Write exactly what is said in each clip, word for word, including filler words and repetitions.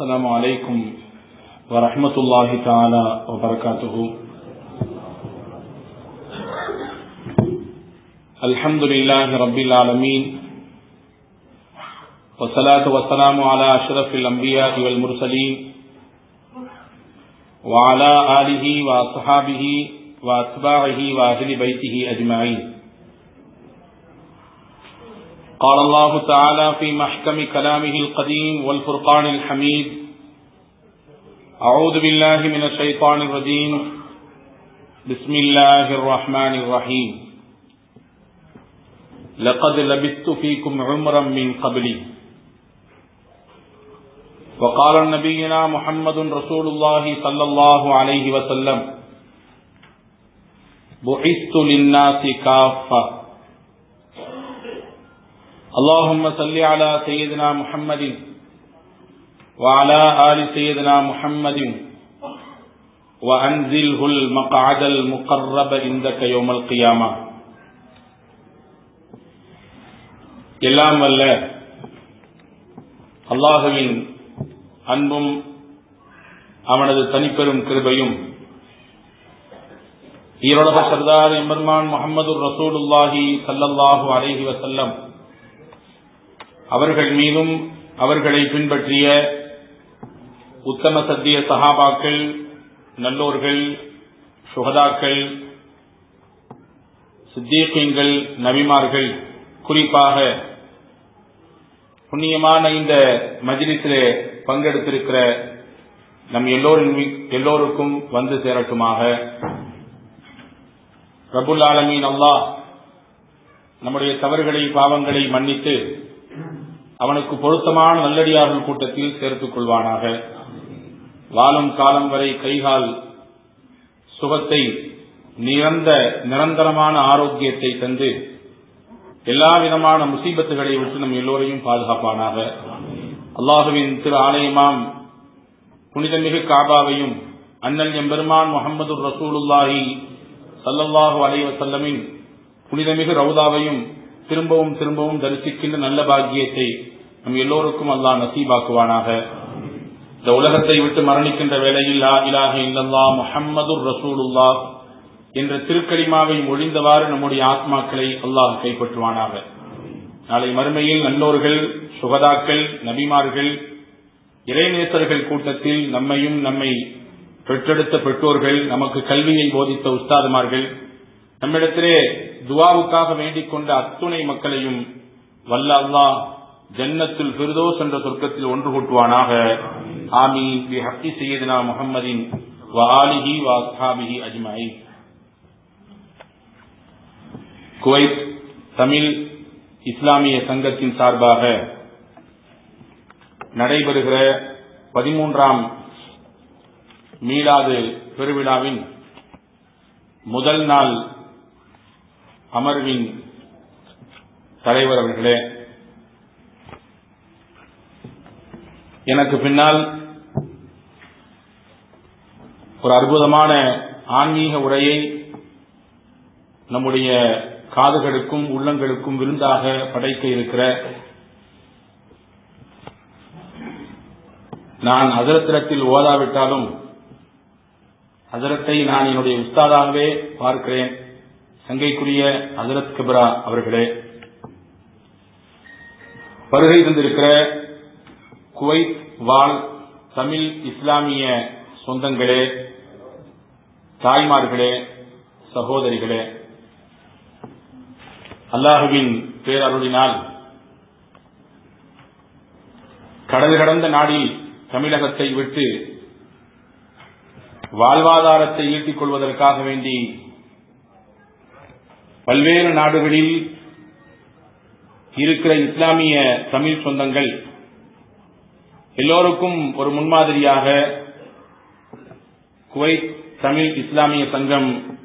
السلام عليكم ورحمة الله تعالى وبركاته. الحمد لله رب العالمين والصلاة والسلام على أشرف الأنبياء والمرسلين وعلى آله وأصحابه وأتباعه وأهل بيته أجمعين. قال الله تعالى في محكم كلامه القديم والفرقان الحميد: أعوذ بالله من الشيطان الرجيم، بسم الله الرحمن الرحيم. لقد لبثت فيكم عمرا من قبلي. وقال نبينا محمد رسول الله صلى الله عليه وسلم: بعثت للناس كافة. اللهم صل على سيدنا محمد وعلى آل سيدنا محمد وأنزله المقعد المقرب عندك يوم القيامة. எல்லாம் வல்ல அல்லாஹுவின் அன்பும் அவனது தனிப்பெரும் கிருபையும் ஈரோட சர்தார் எம்பெருமான் முஹம்மது ரசூலுல்லாஹி ஸல்லல்லாஹு அலைஹி வஸல்லம் அவர்கள் மீதும் அவர்களை பின்பற்றிய உத்தம சத்திய சஹாபாக்கள், நல்லோர்கள், சுஹதாக்கள், சித்தீகீன்கள், நபிமார்கள், குறிப்பாக புண்ணியமான இந்த மஜ்லிஸிலே பங்கெடுத்திருக்கிற நம் எல்லோரின் எல்லோருக்கும் வந்து சேரட்டுமாக. ரப்புல் ஆலமீன் அல்லாஹ் நம்முடைய தவறுகளை, பாவங்களை மன்னித்து அவனுக்கு பொருத்தமான நல்லடியார்கள் கூட்டத்தில் சேர்த்துக் கொள்வானாக. வாழும் காலம் வரை கைகால் சுகத்தை, நிரந்த நிரந்தரமான ஆரோக்கியத்தை தந்து எல்லா விதமான முசீபத்துகளை விட்டு நம் எல்லோரையும் பாதுகாப்பானாக. அல்லாஹுவின் திரு ஆலயமாம் புனிதமிகு காபாவையும் அண்ணல் எம்பெருமான் முஹம்மது ரசூலுல்லாஹி ஸல்லல்லாஹு அலைஹி வஸல்லமின் புனிதமிகு ரவுதாவையும் திரும்பவும் திரும்பவும் தரிசிக்கின்ற நல்ல பாக்கியத்தை நம் எல்லோருக்கும் அல்லாஹ் நசீபாக்குவானாக. இந்த உலகத்தை விட்டு மரணிக்கின்ற வேளையில் லா இலாஹ இல்லல்லாஹ் முஹம்மதுர் ரசூலுல்லாஹ் என்ற திருக்கலிமாவை மொழிந்தவாறு நம்முடைய ஆத்மாக்களை அல்லாஹ் கைப்பற்றுவானாக. நாளை மறுமையில் நல்லோர்கள், சுகதாக்கள், நபிமார்கள், இறைநேசர்கள் கூட்டத்தில் நம்மையும் நம்மை பெற்றெடுத்த பெற்றோர்கள், நமக்கு கல்வியை போதித்த உஸ்தாதுமார்கள், நம்மிடத்திலே துவாவுக்காக வேண்டிக் கொண்ட அத்துணை மக்களையும் வல்ல அல்லாஹ் ஜன்னத்துல் ஃபிர்தௌஸ் என்ற சொர்க்கத்தில் ஒன்று கூட்டுவானாக. ஆமீன். பி ஹக்கி சய்யிதினா முஹம்மதின் வ ஆலிஹி வ அஸ்ஹாபிஹி அஜ்மஈன். குவைத் தமிழ் இஸ்லாமிய சங்கத்தின் சார்பாக நடைபெறுகிற பதிமூன்றாம் மீலாது பெருவிழாவின் முதல் நாள் அமர்வின் தலைவர் அவர்களே, எனக்கு பின்னால் ஒரு அற்புதமான ஆன்மீக உரையை நம்முடைய காதுகளுக்கும் உள்ளங்களுக்கும் விருந்தாக படைக்க இருக்கிற நான் ஹஜரத்திடத்தில் ஓதாவிட்டாலும் ஹஜரத்தை நான் என்னுடைய உஸ்தாதாகவே பார்க்கிறேன். சங்கைக்குரிய ஹஜரத் கிப்ரா அவர்களே, வருகை தந்திருக்கிற குவைத் வாழ் தமிழ் இஸ்லாமிய சொந்தங்களே, தாய்மார்களே, சகோதரிகளே, அல்லாஹுவின் பேரருளினால் கடல் கடந்த நாடில் தமிழகத்தை விட்டு வாழ்வாதாரத்தை ஈட்டிக் கொள்வதற்காக வேண்டி பல்வேறு நாடுகளில் இருக்கிற இஸ்லாமிய தமிழ் சொந்தங்கள் எல்லோருக்கும் ஒரு முன்மாதிரியாக குவைத் தமிழ் இஸ்லாமிய சங்கம்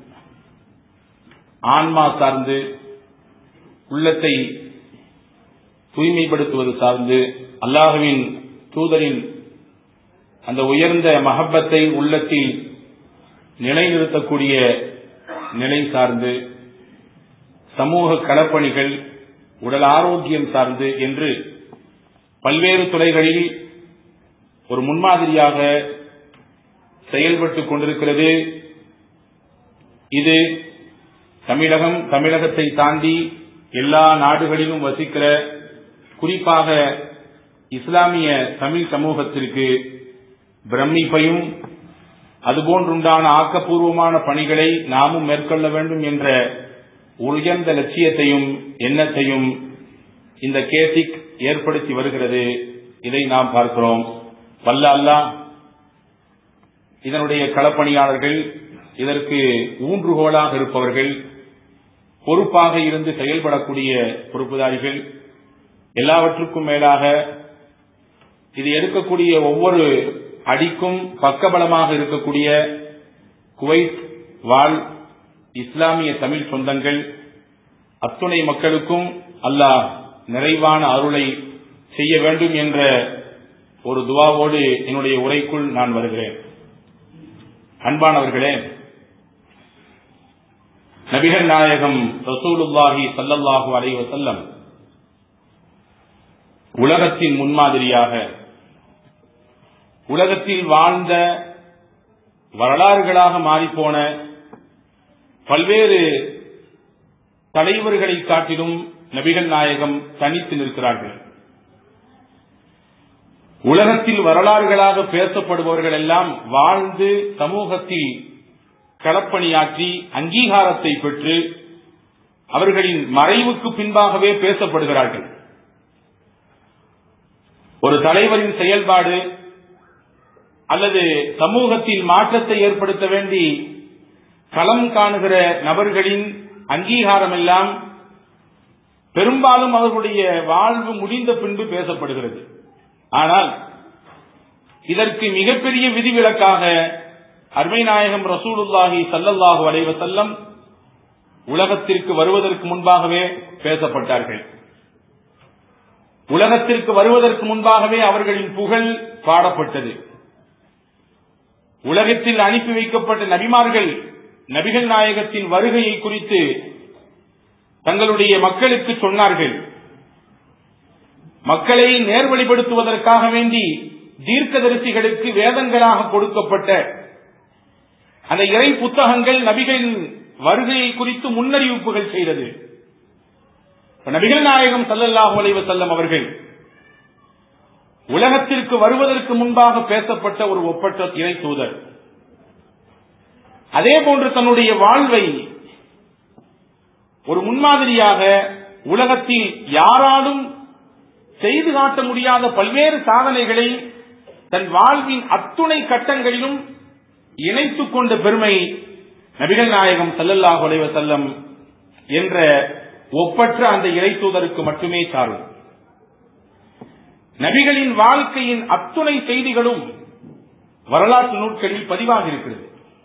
ஆன்மா சார்ந்து, உள்ளத்தை தூய்மைப்படுத்துவது சார்ந்து, அல்லாஹுவின் தூதரின் அந்த உயர்ந்த மஹப்பத்தை உள்ளத்தில் நிலைநிறுத்தக்கூடிய நிலை சார்ந்து, சமூக களப்பணிகள், உடல் ஆரோக்கியம் சார்ந்து என்று பல்வேறு துறைகளில் ஒரு முன்மாதிரியாக செயல்பட்டுக் கொண்டிருக்கிறது. இது தமிழகம், தமிழகத்தை தாண்டி எல்லா நாடுகளிலும் வசிக்கிற குறிப்பாக இஸ்லாமிய தமிழ் சமூகத்திற்கு பிரமிப்பையும் அதுபோன்றுண்டான ஆக்கப்பூர்வமான பணிகளை நாமும் மேற்கொள்ள வேண்டும் என்ற உயர்ந்த லட்சியத்தையும் எண்ணத்தையும் இந்த கேசிக் ஏற்படுத்தி வருகிறது. இதை நாம் பார்க்கிறோம். வல்ல அல்லாஹ் இதனுடைய களப்பணியாளர்கள், இதற்கு ஊன்றுகோலாக இருப்பவர்கள், பொறுப்பாக இருந்து செயல்படக்கூடிய பொறுப்புதாரிகள், எல்லாவற்றுக்கும் மேலாக இது எடுக்கக்கூடிய ஒவ்வொரு அடிக்கும் பக்கபலமாக இருக்கக்கூடிய குவைத் வாழ் இஸ்லாமிய தமிழ் சொந்தங்கள் அத்துணை மக்களுக்கும் அல்லாஹ் நிறைவான அருளை செய்ய வேண்டும் என்ற ஒரு துவாவோடு என்னுடைய உரைக்குள் நான் வருகிறேன். அன்பானவர்களே, நபிகள் நாயகம் ரசூலுல்லாஹி ஸல்லல்லாஹு அலைஹி வஸல்லம் உலகத்தின் முன்மாதிரியாக உலகத்தில் வாழ்ந்த வரலாறுகளாக மாறிப்போன பல்வேறு தலைவர்களை காட்டிலும் நபிகள் நாயகம் தனித்து நிற்கிறார்கள். உலகத்தில் வரலாறுகளாக பேசப்படுபவர்கள் எல்லாம் வாழ்ந்து சமூகத்தில் களப்பணியாற்றி அங்கீகாரத்தை பெற்று அவர்களின் மறைவுக்கு பின்பாகவே பேசப்படுகிறார்கள். ஒரு தலைவரின் செயல்பாடு அல்லது சமூகத்தில் மாற்றத்தை ஏற்படுத்த வேண்டி களம் காணுகிற நபர்களின் அங்கீகாரம் எல்லாம் பெரும்பாலும் அவர்களுடைய வாழ்வு முடிந்த பின்பு பேசப்படுகிறது. ஆனால் இதற்கு மிகப்பெரிய விதிவிலக்காக அருமை நாயகம் ரசூலுல்லாஹி ஸல்லல்லாஹு அலைஹி வஸல்லம் உலகத்திற்கு வருவதற்கு முன்பாகவே பேசப்பட்டார்கள். உலகத்திற்கு வருவதற்கு முன்பாகவே அவர்களின் புகழ் பாடப்பட்டது. உலகத்தில் அனுப்பி வைக்கப்பட்ட நபிமார்கள் நபிகள் நாயகத்தின் வருகையை குறித்து தங்களுடைய மக்களுக்கு சொன்னார்கள். மக்களை நேர்வழிப்படுத்துவதற்காக வேண்டி தீர்க்கதரிசிகளுக்கு வேதங்களாக கொடுக்கப்பட்ட அந்த இறை புத்தகங்கள் நபிகளின் வருகையை குறித்து முன்னறிவிப்புகள் செய்தது. நபிகள் நாயகம் ஸல்லல்லாஹு அலைஹி வஸல்லம் அவர்கள் உலகத்திற்கு வருவதற்கு முன்பாக பேசப்பட்ட ஒரு ஒப்பற்ற இறை தூதர். அதே போன்று தன்னுடைய வாழ்வை ஒரு முன்மாதிரியாக உலகத்தில் யாராலும் செய்து காட்ட முடியாத பல்வேறு சாதனைகளை தன் வாழ்வின் அத்துணை கட்டங்களிலும் இணைத்துக் கொண்ட பெருமை நபிகள் நாயகம் ஸல்லல்லாஹு அலைஹி வஸல்லம் என்ற ஒப்பற்ற அந்த இறை தூதருக்கு மட்டுமே சாரும். நபிகளின் வாழ்க்கையின் அத்துணை செய்திகளும் வரலாற்று நூல்களில் பதிவாக இருக்கிறது.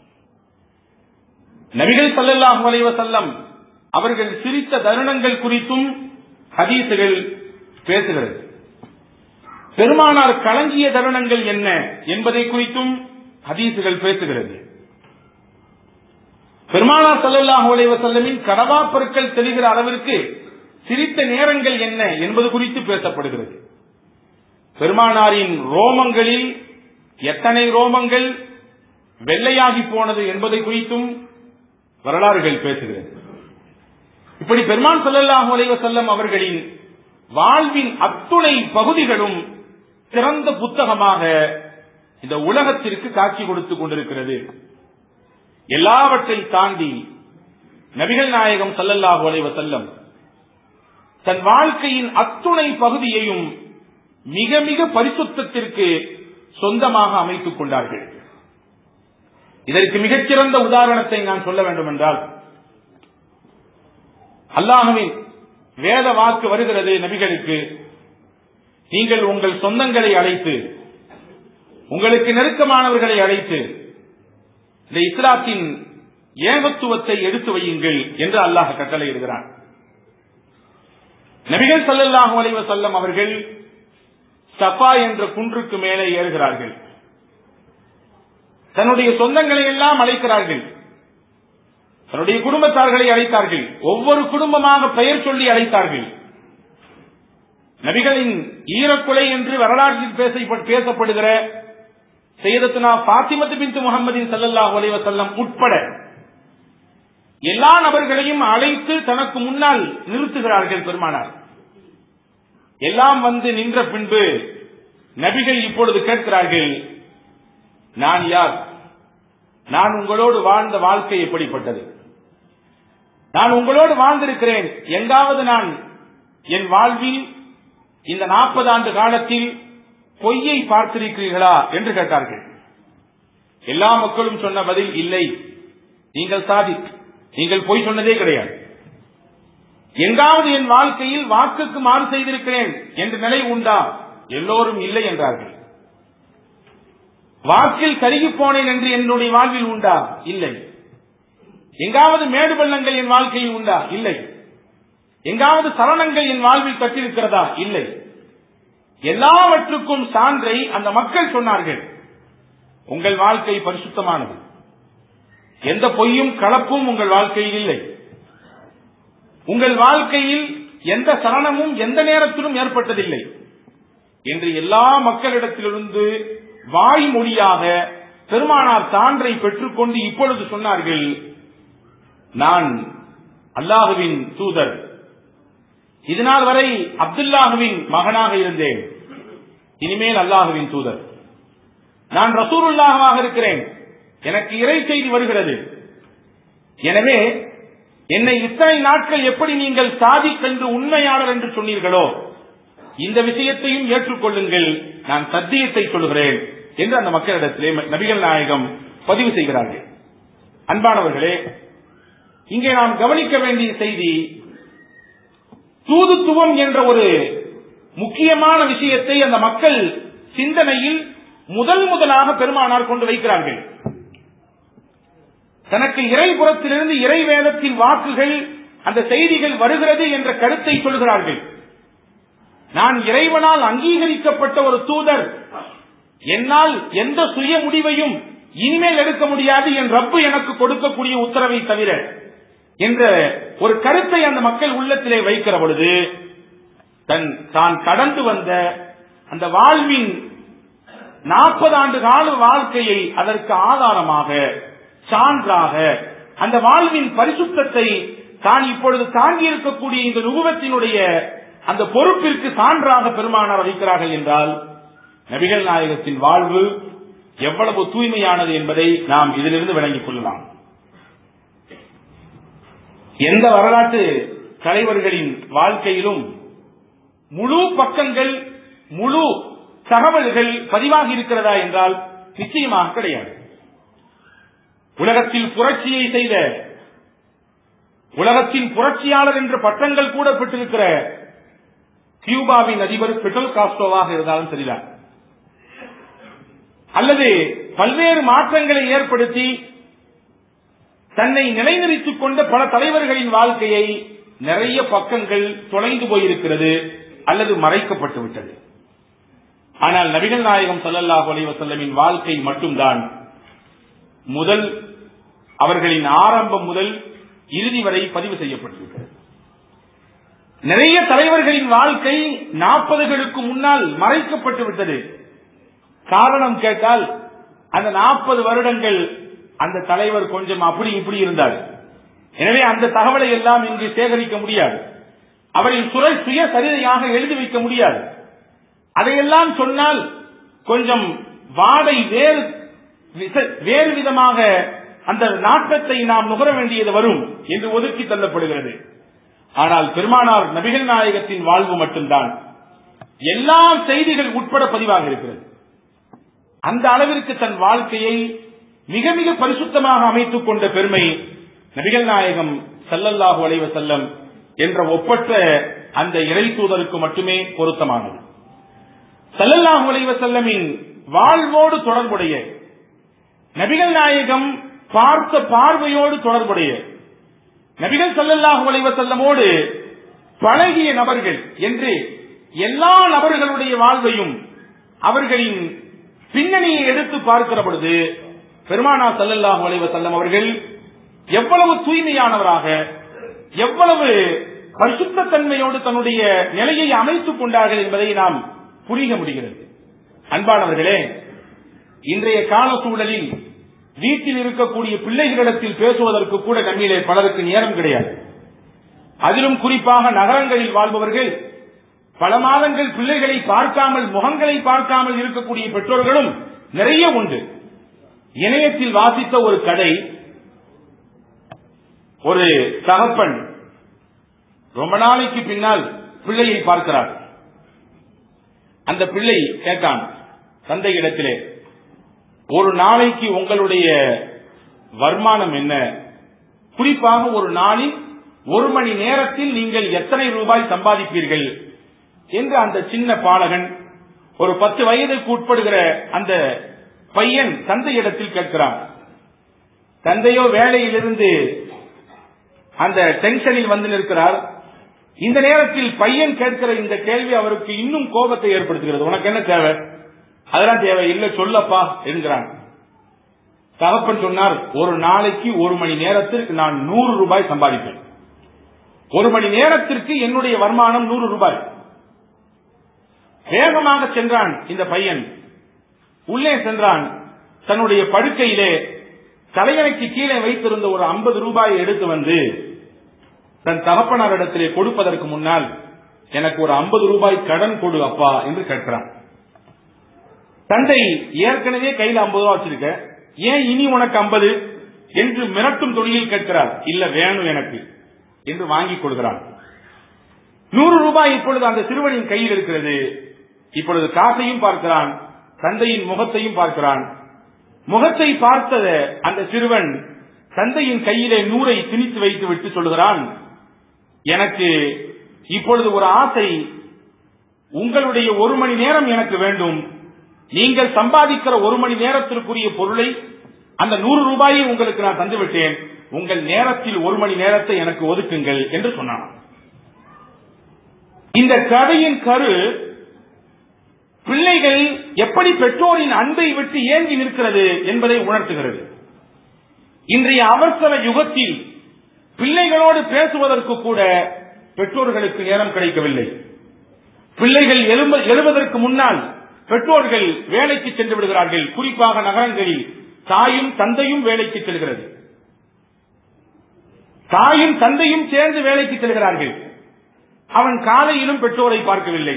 நபிகள் ஸல்லல்லாஹு அலைஹி வஸல்லம் அவர்கள் சிரித்த தருணங்கள் குறித்தும் ஹதீசுகள் பேசுகிறது. பெருமானார் கலங்கிய தருணங்கள் என்ன என்பதை குறித்தும் ஹதீசுகள் பேசுகிறது. பெருமானார் ஸல்லல்லாஹு அலைஹி வஸல்லமின் கடவா பற்கள் தெரிகிற அளவிற்கு சிரித்த நேரங்கள் என்ன என்பது குறித்து பேசப்படுகிறது. பெருமானாரின் ரோமங்களில் எத்தனை ரோமங்கள் வெள்ளையாகி போனது என்பதை குறித்தும் வரலாறுகள் பேசுகிறது. இப்படி பெருமான் ஸல்லல்லாஹு அலைஹி வஸல்லம் அவர்களின் வாழ்வின் அத்துணை பகுதிகளும் சிறந்த புத்தகமாக இந்த உலகத்திற்கு காட்சி கொடுத்துக் கொண்டிருக்கிறது. எல்லாவற்றை தாண்டி நபிகள் நாயகம் ஸல்லல்லாஹு அலைஹி வஸல்லம் தன் வாழ்க்கையின் அத்துணை பகுதியையும் மிக மிக பரிசுத்தத்திற்கு சொந்தமாக அமைத்துக் கொண்டார்கள். இதற்கு மிகச்சிறந்த உதாரணத்தை நான் சொல்ல வேண்டும் என்றால், அல்லாஹ்வின் வேத வாக்கு வருகிறது நபிகளுக்கு, நீங்கள் உங்கள் சொந்தங்களை அழைத்து உங்களுக்கு நெருக்கமானவர்களை அழைத்து இந்த இஸ்லாத்தின் ஏகத்துவத்தை எடுத்து வையுங்கள் என்று அல்லாஹ் கட்டளையிடுகிறான். நபிகள் ஸல்லல்லாஹு அலைஹி வஸல்லம் அவர்கள் சஃபா என்ற குன்றுக்கு மேலே ஏறுகிறார்கள். தன்னுடைய சொந்தங்களை எல்லாம் அழைக்கிறார்கள். தன்னுடைய குடும்பத்தார்களை அழைத்தார்கள். ஒவ்வொரு குடும்பமாக பெயர் சொல்லி அழைத்தார்கள். நபிகளின் ஈரக்குலை என்று வரலாற்றில் பேசப்படுகிற சையதத்துனா ஃபாத்திமத்து பின்த் முஹம்மதின் ஸல்லல்லாஹு அலைஹி வஸல்லம் உட்பட எல்லா நபர்களையும் அழைத்து தனக்கு முன்னால் நிறுத்துகிறார்கள் பெருமானார். எல்லாம் வந்து நின்ற பின்பு நபிகள் இப்பொழுது கேட்கிறார்கள், நான் யார்? நான் உங்களோடு வாழ்ந்த வாழ்க்கை எப்படிப்பட்டது? நான் உங்களோடு வாழ்ந்திருக்கிறேன். எங்காவது நான் என் வாழ்வில் இந்த நாற்பது ஆண்டு காலத்தில் பொய்யை பார்த்திருக்கிறீர்களா என்று கேட்டார்கள். எல்லா மக்களும் சொன்ன பதில், இல்லை, நீங்கள் சாதிக், நீங்கள் பொய் சொன்னதே கிடையாது. எங்காவது என் வாழ்க்கையில் வாக்குக்கு மாறு செய்திருக்கிறேன் என்ற நிலை உண்டா? எல்லோரும் இல்லை என்றார்கள். வாக்கில் கருகி போனேன் என்று என்னுடைய வாழ்வில் உண்டா? இல்லை. எங்காவது மேடு பள்ளங்கள் என் வாழ்க்கையில் உண்டா? இல்லை. எங்காவது சரணங்கள் என் வாழ்வில் கட்டிருக்கிறதா? இல்லை. எல்லாவற்றுக்கும் சான்றை அந்த மக்கள் சொன்னார்கள். உங்கள் வாழ்க்கை பரிசுத்தமானது, எந்த பொய்யும் கலப்பும் உங்கள் வாழ்க்கையில் இல்லை. உங்கள் வாழ்க்கையில் எந்த சரணமும் எந்த நேரத்திலும் ஏற்பட்டதில்லை என்று எல்லா மக்களிடத்திலிருந்து வாய்மொழியாக பெருமானார் சான்றை பெற்றுக்கொண்டு இப்பொழுது சொன்னார்கள், நான் அல்லாஹுவின் தூதர், இதனால் வரை அப்துல்லாஹுவின் மகனாக இருந்தேன், இனிமேல் அல்லாஹுவின் தூதர், நான் ரசூலுல்லாஹாக இருக்கிறேன், எனக்கு இறை செய்தி வருகிறது. எனவே என்னை இத்தனை நாட்கள் எப்படி நீங்கள் சாதிக் என்று உண்மையாளர் என்று சொன்னீர்களோ இந்த விஷயத்தையும் ஏற்றுக்கொள்ளுங்கள், நான் சத்தியத்தை சொல்கிறேன் என்று அந்த மக்களிடத்திலே நபிகள் நாயகம் பதிவு செய்கிறார்கள். அன்பானவர்களே, இங்கே நாம் கவனிக்க வேண்டிய செய்தி, தூதுத்துவம் என்ற ஒரு முக்கியமான விஷயத்தை அந்த மக்கள் சிந்தனையில் முதல் முதலாக பெருமானார் கொண்டு வைக்கிறார்கள். தனக்கு இறைபுறத்திலிருந்து இறை வேதத்தின் வாக்குகள், அந்த செய்திகள் வருகிறது என்ற கருத்தை சொல்கிறார்கள். நான் இறைவனால் அங்கீகரிக்கப்பட்ட ஒரு தூதர், என்னால் எந்த சுய முடிவையும் இனிமேல் எடுக்க முடியாது, என் ரப்பு எனக்கு கொடுக்கக்கூடிய உத்தரவை தவிர என்ற ஒரு கருத்தை அந்த மக்கள் உள்ளத்திலே வைக்கிற பொழுது, தன் தான் கடந்து வந்த அந்த வாழ்வின் நாற்பது ஆண்டு கால வாழ்க்கையை அதற்கு ஆதாரமாக, சான்றாக, அந்த வாழ்வின் பரிசுத்தத்தை தான் இப்பொழுது தாங்கி இருக்கக்கூடிய இந்த நுபுவத்தினுடைய அந்த பொறுப்பிற்கு சான்றாக பெருமானார் வைக்கிறார்கள் என்றால், நபிகள் நாயகத்தின் வாழ்வு எவ்வளவு தூய்மையானது என்பதை நாம் இதிலிருந்து விளங்கிக் கொள்ளலாம். எந்த வரலாற்று தலைவர்களின் வாழ்க்கையிலும் முழு பக்கங்கள், முழு தகவல்கள் பதிவாகி இருக்கிறதா என்றால் நிச்சயமாக கிடையாது. உலகத்தில் புரட்சியை செய்த, உலகத்தின் புரட்சியாளர் என்ற பட்டங்கள் கூட பெற்றிருக்கிற கியூபாவின் அதிபர் பிடல் காஸ்ட்ரோவாக இருந்தாலும் சரிதான், அல்லது பல்வேறு மாற்றங்களை ஏற்படுத்தி தன்னை நிலைநிறுத்திக் கொண்ட பல தலைவர்களின் வாழ்க்கையை நிறைய பக்கங்கள் தொலைந்து போயிருக்கிறது அல்லது மறைக்கப்பட்டு விட்டது. ஆனால் நபிகள் நாயகம் ஸல்லல்லாஹு அலைஹி வஸல்லமின் வாழ்க்கை மட்டும்தான் முதல், அவர்களின் ஆரம்பம் முதல் இறுதி வரை பதிவு செய்யப்பட்டிருக்கிறது. நிறைய தலைவர்களின் வாழ்க்கை நாற்பதுகளுக்கு முன்னால் மறைக்கப்பட்டு விட்டது. காரணம் கேட்டால், அந்த நாற்பது வருடங்கள் அந்த தலைவர் கொஞ்சம் அப்படி இப்படி இருந்தார். எனவே அந்த தகவலை எல்லாம் இங்கு சேகரிக்க முடியாது, அவரின் சுய சரிதையாக எழுதி வைக்க முடியாது. அதையெல்லாம் சொன்னால் கொஞ்சம் வாடை வேறு வேறு விதமாக அந்த நாட்டத்தை நாம் நுகர வேண்டியது வரும் என்று ஒதுக்கி தள்ளப்படுகிறது. ஆனால் பெருமானார் நபிகள் நாயகத்தின் வாழ்வு மட்டும்தான் எல்லா செய்திகள் உட்பட பதிவாக இருக்கிறது. அந்த அளவிற்கு தன் வாழ்க்கையை மிக மிக பரிசுத்தமாக அமைத்துக் கொண்ட பெருமை நபிகள் நாயகம் ஸல்லல்லாஹு அலைஹி வஸல்லம் என்ற ஒப்பற்ற அந்த இறை தூதருக்கு மட்டுமே பொருத்தமானது. ஸல்லல்லாஹு அலைஹி வஸல்லமின் வாழ்வோடு தொடர்புடைய, நபிகள் நாயகம் பார்த்த பார்வையோடு தொடர்புடைய, நபிகள் ஸல்லல்லாஹு அலைஹி வஸல்லமோடு பழகிய நபர்கள் என்று எல்லா நபர்களுடைய வாழ்வையும் அவர்களின் பின்னணியை எடுத்து பார்க்கிற பொழுது பெருமானார் ஸல்லல்லாஹு அலைஹி வஸல்லம் அவர்கள் எவ்வளவு தூய்மையானவராக, எவ்வளவு பரிசுத்த தன்மையோடு தன்னுடைய நிலையை அமைத்துக் கொண்டார்கள் என்பதை நாம் புரிய முடிகிறது. அன்பானவர்களே, இன்றைய கால சூழலில் வீட்டில் இருக்கக்கூடிய பிள்ளைகளிடத்தில் பேசுவதற்கு கூட நம்மிலே பலருக்கு நேரம் கிடையாது. அதிலும் குறிப்பாக நகரங்களில் வாழ்பவர்கள் பல மாதங்கள் பிள்ளைகளை பார்க்காமல், முகங்களை பார்க்காமல் இருக்கக்கூடிய பெற்றோர்களும் நிறைய உண்டு. இணையத்தில் வாசித்த ஒரு கதை, ஒரு தகப்பன் ரொம்ப நாளைக்கு பின்னால் பிள்ளையை பார்க்கிறார். அந்த பிள்ளை கேட்டான் தந்தையிடத்திலே, ஒரு நாளைக்கு உங்களுடைய வருமானம் என்ன? குறிப்பாக ஒரு நாளில் ஒரு மணி நேரத்தில் நீங்கள் எத்தனை ரூபாய் சம்பாதிப்பீர்கள் என்று அந்த சின்ன பாலகன், ஒரு பத்து வயதுக்கு உட்படுகிற அந்த பையன் தந்தையிடத்தில் கேட்கிறான். தந்தையோ வேலையிலிருந்து அந்த டென்ஷனில் வந்து நிற்கிறார். இந்த நேரத்தில் பையன் கேட்கிற இந்த கேள்வி அவருக்கு இன்னும் கோபத்தை ஏற்படுத்துகிறது. உனக்கு என்ன தேவை? அதெல்லாம் தேவை இல்லை, சொல்லப்பா என்கிறான். தகப்பன் சொன்னார், ஒரு நாளைக்கு ஒரு மணி நேரத்திற்கு நான் நூறு ரூபாய் சம்பாதிப்பேன். ஒரு மணி நேரத்திற்கு என்னுடைய வருமானம் நூறு ரூபாய். வேகமாக சென்றான் இந்த பையன். உள்ளே சென்றான். தன்னுடைய படுக்கையிலே தலையணைக்கு கீழே வைத்திருந்த ஒரு ஐம்பது ரூபாயை எடுத்து வந்து தன் தகப்பனாரிடத்திலே கொடுப்பதற்கு முன்னால், எனக்கு ஒரு ஐம்பது ரூபாய் கடன் கொடு அப்பா என்று கேட்கிறான். தந்தை ஏற்கனவே கையில் ஐம்பது ரூபாய் வச்சிருக்க, ஏன் இனி உனக்கு ஐம்பது என்று மிரட்டும் தொழிலில் கேட்கிறார். இல்ல வேணும் எனக்கு என்று வாங்கிக் கொள்கிறான். நூறு ரூபாய் இப்பொழுது அந்த சிறுவனின் கையில் இருக்கிறது. இப்பொழுது காசையும் பார்க்கிறான், தந்தையின் முகத்தையும் பார்க்கிறான். முகத்தை பார்த்த அந்த சிறுவன் தந்தையின் கையிலே நூறை திணித்து வைத்து விட்டு சொல்லுகிறான், எனக்கு இப்பொழுது ஒரு ஆசை, உங்களுடைய ஒரு மணி நேரம் எனக்கு வேண்டும். நீங்கள் சம்பாதிக்கிற ஒரு மணி நேரத்திற்குரிய பொருளை, அந்த நூறு ரூபாயை உங்களுக்கு நான் தந்துவிட்டேன், உங்கள் நேரத்தில் ஒரு மணி நேரத்தை எனக்கு ஒதுக்குங்கள் என்று சொன்னான். இந்த கதையின் கரு பிள்ளைகள் எப்படி பெற்றோரின் அன்பை விட்டு ஏங்கி நிற்கிறது என்பதை உணர்த்துகிறது. இன்றைய அவசர யுகத்தில் பிள்ளைகளோடு பேசுவதற்கு கூட பெற்றோர்களுக்கு நேரம் கிடைக்கவில்லை. பிள்ளைகள் எழுவதற்கு முன்னால் பெற்றோர்கள் வேலைக்கு சென்று விடுகிறார்கள். குறிப்பாக நகரங்களில் தாயும் தந்தையும் வேலைக்கு செல்கிறது. தாயும் தந்தையும் சேர்ந்து வேலைக்கு செல்கிறார்கள். அவன் காலையிலும் பெற்றோரை பார்க்கவில்லை.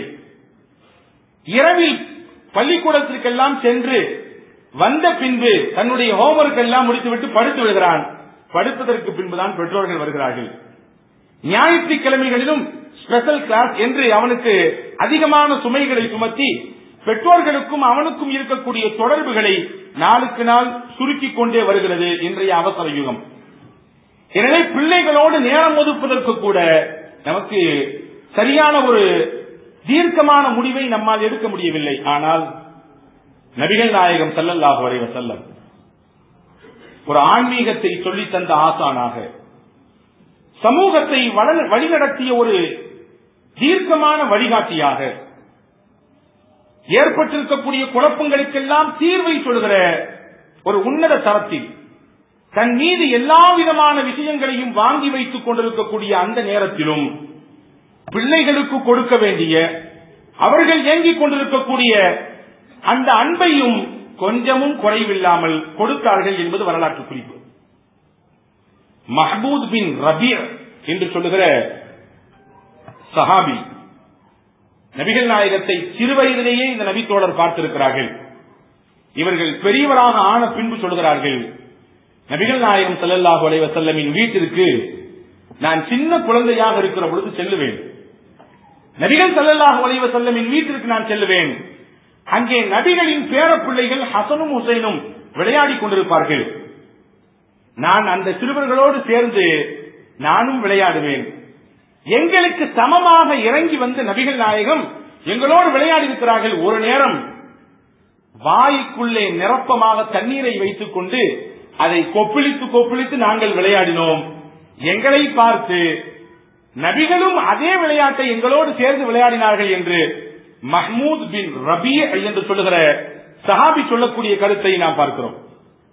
இரவில் பள்ளிக்கூடத்திற்கெல்லாம் சென்று வந்த பின்பு தன்னுடைய ஹோம்வொர்க் எல்லாம் முடித்துவிட்டு படுத்து விடுகிறான். படுப்பதற்கு பின்புதான் பெற்றோர்கள் வருகிறார்கள். ஞாயிற்றுக்கிழமைகளிலும் ஸ்பெஷல் கிளாஸ் என்று அவனுக்கு அதிகமான சுமைகளை சுமத்தி பெற்றோர்களுக்கும் அவனுக்கும் இருக்கக்கூடிய தொடர்புகளை நாளுக்கு நாள் சுருக்கிக் கொண்டே வருகிறது இன்றைய அவசர யுகம். எனவே பிள்ளைகளோடு நேரம் ஒதுக்குவதற்கு கூட நமக்கு சரியான ஒரு தீர்க்கமான முடிவை நம்மால் எடுக்க முடியவில்லை. ஆனால் நபிகள் நாயகம் ஸல்லல்லாஹு அலைஹி வஸல்லம் ஒரு ஆன்மீகத்தை சொல்லித் தந்த ஆசானாக, சமூகத்தை வழிநடத்திய ஒரு தீர்க்கமான வழிகாட்டியாக, ஏற்பட்டிருக்கக்கூடிய குழப்பங்களுக்கெல்லாம் தீர்வை சொல்கிற ஒரு உன்னத தரத்தில் தன் மீது எல்லா விதமான விஷயங்களையும் வாங்கி வைத்துக் கொண்டிருக்கக்கூடிய அந்த நேரத்திலும் பிள்ளைகளுக்கு கொடுக்க வேண்டிய, அவர்கள் ஏங்கிக் கொண்டிருக்கக்கூடிய அந்த அன்பையும் கொஞ்சமும் குறைவில்லாமல் கொடுத்தார்கள் என்பது வரலாற்று குறிப்பு. மஹ்பூத் பின் ரபீ என்று சொல்லுகிற சஹாபி, நபிகள் நாயகத்தை சிறுவயதிலேயே இந்த நபி தோழர் பார்த்திருக்கிறார்கள். இவர்கள் பெரியவராக ஆன பின்பு சொல்கிறார்கள், நபிகள் நாயகம் ஸல்லல்லாஹு அலைஹி வஸல்லமின் வீட்டிற்கு நான் சின்ன குழந்தையாக இருக்கிற பொழுது செல்லுவேன். நபிகள் ஸல்லல்லாஹு அலைஹி வஸல்லமின் வீட்டிற்கு நான் செல்லுவேன். அங்கே நபிகளின் பேர பிள்ளைகள் ஹசனும் ஹுசைனும் விளையாடிக் கொண்டிருப்பார்கள். நான் அந்த சிறுவர்களோடு சேர்ந்து நானும் விளையாடுவேன். எங்களுக்கு சமமாக இறங்கி வந்து நபிகள் நாயகம் எங்களோடு விளையாடி இருக்கிறார்கள். ஒரு நேரம் வாய்க்குள்ளே நிரப்பமாக தண்ணீரை வைத்துக் கொண்டு அதை கொப்பளித்து கொப்பளித்து நாங்கள் விளையாடினோம். எங்களை பார்த்து நபிகளும் அதே விளையாட்டை எங்களோடு சேர்ந்து விளையாடினார்கள் என்று மஹ்மூத் பின் ரபீ என்று சொல்லுகிற சஹாபி சொல்லக்கூடிய கருத்தை நாம் பார்க்கிறோம்.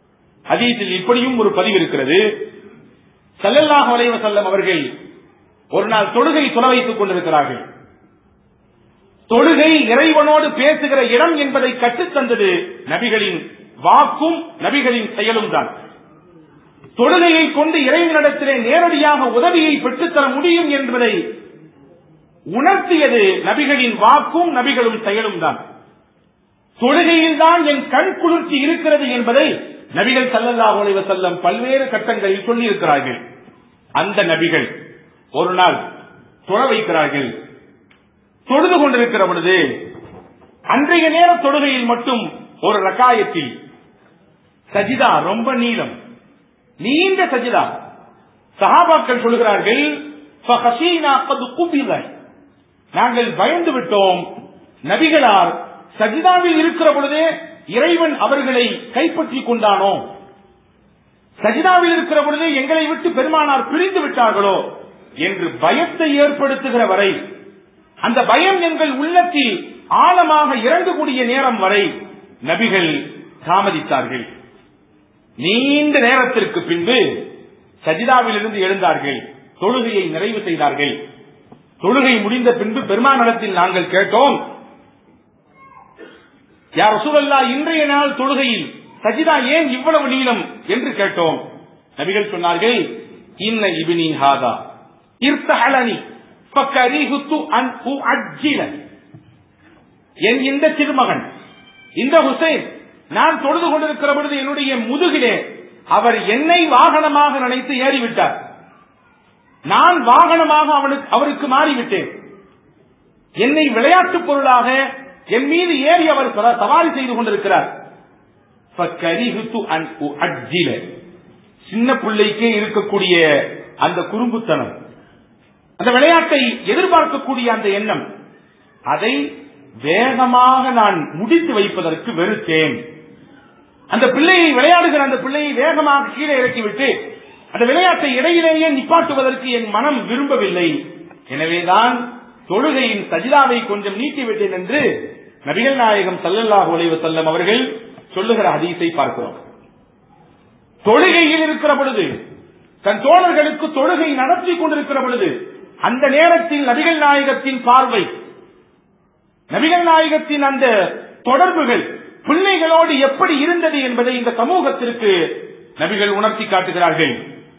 ஹதீஸில் இப்படியும் ஒரு பதிவு இருக்கிறது. ஸல்லல்லாஹு அலைஹி வஸல்லம் அவர்கள் ஒரு நாள் தொழுகை தொலை வைத்துக் கொண்டிருக்கிறார்கள். தொழுகை இறைவனோடு பேசுகிற இடம் என்பதை கற்றுத்தந்தது நபிகளின் வாக்கும் நபிகளின் செயலும் தான். தொழுகையை கொண்டு இறைவனிடத்திலே நேரடியாக உதவியை பெற்றுத்தர முடியும் என்பதை உணர்த்தியது நபிகளின் வாக்கும் நபிகளும் செயலும் தான். தொழுகையில் தான் என் கண் குளிர்ச்சி இருக்கிறது என்பதை நபிகள் ஸல்லல்லாஹு அலைஹி வஸல்லம் பல்வேறு கட்டங்களில் சொல்லி இருக்கிறார்கள். அந்த நபிகள் ஒரு நாள் தொழ வைக்கிறார்கள். தொழுது கொண்டிருக்கிற பொழுது அன்றைய நேர தொழுகையில் மட்டும் ஒரு ரக்காயத்தில் சஜிதா ரொம்ப நீளம், நீண்ட சஜிதா. சஹாபாக்கள் சொல்கிறார்கள், நாங்கள் பயந்து விட்டோம், நபிகளார் சஜிதாவில் இருக்கிற பொழுதே இறைவன் அவர்களை கைப்பற்றிக் கொண்டானோ, சஜிதாவில் இருக்கிற பொழுதே எங்களை விட்டு பெருமானார் பிரிந்து விட்டார்களோ என்று பயத்தை ஏற்படுத்துகிற வரை, அந்த பயம் எங்கள் உள்ளத்தில் ஆழமாக இறங்கக்கூடிய நேரம் வரை நபிகள் தாமதித்தார்கள். நீண்ட நேரத்திற்கு பின்பு சஜிதாவில் இருந்து எழுந்தார்கள், தொழுகையை நிறைவு செய்தார்கள். தொழுகை முடிந்த பின்பு பெருமானிடத்தில் நாங்கள் கேட்டோம், யா ரசூலல்லாஹ், இன்றைய நாள் தொழுகையில் சஜிதா ஏன் இவ்வளவு நீளம் என்று கேட்டோம். நபிகள் சொன்னார்கள், இன்ன இப்னி ஹாதா இர்தஹலனி ஃபகரிஹுது அன் உஅஜ்ஜில. என் இந்த சிறுமகன் இந்த ஹுசைன் நான் தொழுது கொண்டிருக்கிற பொழுது என்னுடைய முதுகிலே அவர் என்னை வாகனமாக நினைத்து ஏறிவிட்டார். நான் வாகனமாக அவனுக்கு அவருக்கு மாறிவிட்டேன். என்னை விளையாட்டு பொருளாக என் மீது ஏறி அவர் சவாரி செய்து கொண்டிருக்கிறார். சின்ன பிள்ளைக்கே இருக்கக்கூடிய அந்த குறும்புத்தனம், அந்த விளையாட்டை எதிர்பார்க்கக்கூடிய அந்த எண்ணம், அதை வேகமாக நான் முடித்து வைப்பதற்கு வெறுத்தேன். அந்த பிள்ளையை விளையாடுகிற அந்த பிள்ளையை வேகமாக கீழே இறக்கிவிட்டு அந்த விளையாட்டை இடையிலேயே நிப்பாட்டுவதற்கு என் மனம் விரும்பவில்லை. எனவேதான் தொழுகையின் சஜிதாவை கொஞ்சம் நீட்டிவிட்டேன் என்று நபிகள் நாயகம் ஸல்லல்லாஹு அலைஹி வஸல்லம் அவர்கள் சொல்லுகிற ஹதீஸை பார்க்கிறோம். தொழுகையில் இருக்கிற பொழுது, தன் தோழர்களுக்கு தொழுகை நடத்தி கொண்டிருக்கிற பொழுது, அந்த நேரத்தில் நபிகள் நாயகத்தின் பார்வை, நபிகள் நாயகத்தின் அந்த தொடர்புகள் பிள்ளைகளோடு எப்படி இருந்தது என்பதை இந்த சமூகத்திற்கு நபிகள் உணர்த்தி காட்டுகிறார்கள்.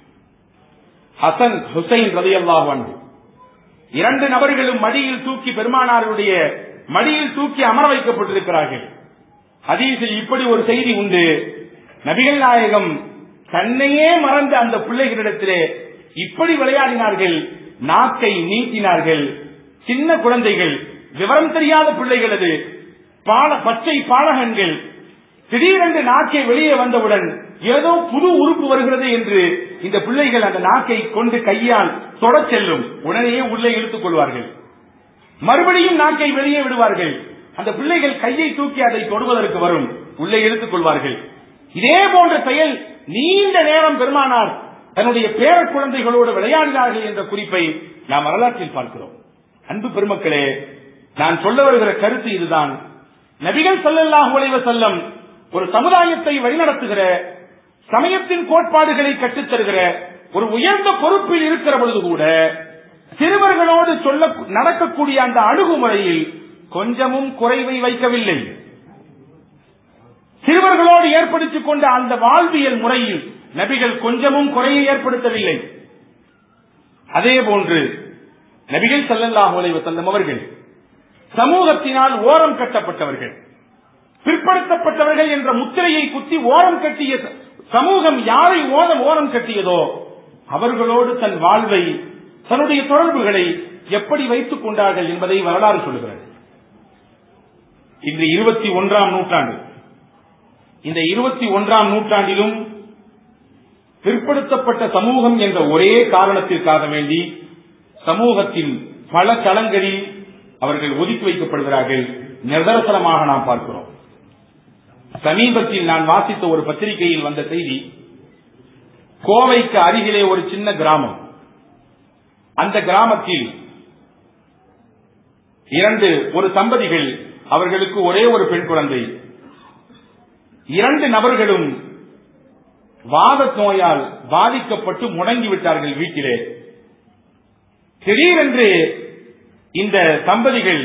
ஹசன் ஹுசைன் ரலியல்லாஹு அன்ஹு இரண்டு நபர்களும் மடியில் தூக்கி பெருமானாருடைய மடியில் தூக்கி அமர வைக்கப்பட்டிருக்கிறார்கள். ஹதீஸில் இப்படி ஒரு செய்தி உண்டு, நபிகள் நாயகம் தன்னையே மறந்த அந்த பிள்ளைகளிடத்திலே இப்படி விளையாடினார்கள், நாக்கை நீட்டினார்கள். சின்ன குழந்தைகள், விவரம் தெரியாத பிள்ளைகள், அது பச்சை பாலகன்கள். திடீரென்று நாக்கை வெளியே வந்தவுடன் ஏதோ புது உறுப்பு வருகிறது என்று இந்த பிள்ளைகள் அந்த நாக்கை கொண்டு கையால் தொட செல்லும், உடனேயே உள்ளே இழுத்துக் கொள்வார்கள். மறுபடியும் நாக்கை வெளியே விடுவார்கள். அந்த பிள்ளைகள் கையை தூக்கி அதை தொடுவதற்கு வரும், உள்ளே இழுத்துக் கொள்வார்கள். இதே போன்ற செயல் நீண்ட நேரம் பெருமானார் தன்னுடைய பேர குழந்தைகளோடு விளையாடினார்கள் என்ற குறிப்பை நாம் வரலாற்றில் பார்க்கிறோம். அன்பு பெருமக்களே, நான் சொல்ல வருகிற கருத்து இதுதான். நபிகள் ஸல்லல்லாஹு அலைஹி வஸல்லம் ஒரு சமுதாயத்தை வழிநடத்துகிற, சமயத்தின் கோட்பாடுகளை கற்றுத்தருகிற ஒரு உயர்ந்த பொறுப்பில் இருக்கிற பொழுது கூட சிறுவர்களோடு சொல்ல நடக்கக்கூடிய அந்த அணுகுமுறையில் கொஞ்சமும் குறைவை வைக்கவில்லை. சிறுவர்களோடு ஏற்படுத்திக் கொண்ட அந்த வாழ்வியல் முறையில் நபிகள் கொஞ்சமும் குறையை ஏற்படுத்தவில்லை. அதே போன்று நபிகள் ஸல்லல்லாஹு அலைஹி வஸல்லம் அவர்கள் சமூகத்தினால் ஓரம் கட்டப்பட்டவர்கள், பிற்படுத்தப்பட்டவர்கள் என்ற முத்திரையை குத்தி ஓரம் கட்டிய சமூகம் யாரை ஓரம் ஓரம் கட்டியதோ அவர்களோடு தன் வாழ்வை, தன்னுடைய தொடர்புகளை எப்படி வைத்துக் கொண்டார்கள் என்பதை வரலாறு சொல்கிறது. இன்று இருபத்தி ஒன்றாம் நூற்றாண்டு, இந்த இருபத்தி ஒன்றாம் நூற்றாண்டிலும் பிற்படுத்தப்பட்ட சமூகம் என்ற ஒரே காரணத்திற்காக வேண்டி சமூகத்தின் பல தளங்களில் அவர்கள் ஒதுக்கி வைக்கப்படுகிறார்கள். நிதர்சனமாக நாம் பார்க்கிறோம். சமீபத்தில் நான் வாசித்த ஒரு பத்திரிகையில் வந்த செய்தி, கோவைக்கு அருகிலே ஒரு சின்ன கிராமம். அந்த கிராமத்தில் இரண்டு ஒரு தம்பதிகள், அவர்களுக்கு ஒரே ஒரு பெண் குழந்தை. இரண்டு நபர்களும் வாத நோயால் பாதிக்கப்பட்டு முடங்கிவிட்டார்கள் வீட்டிலே. திடீரென்று இந்த தம்பதிகள்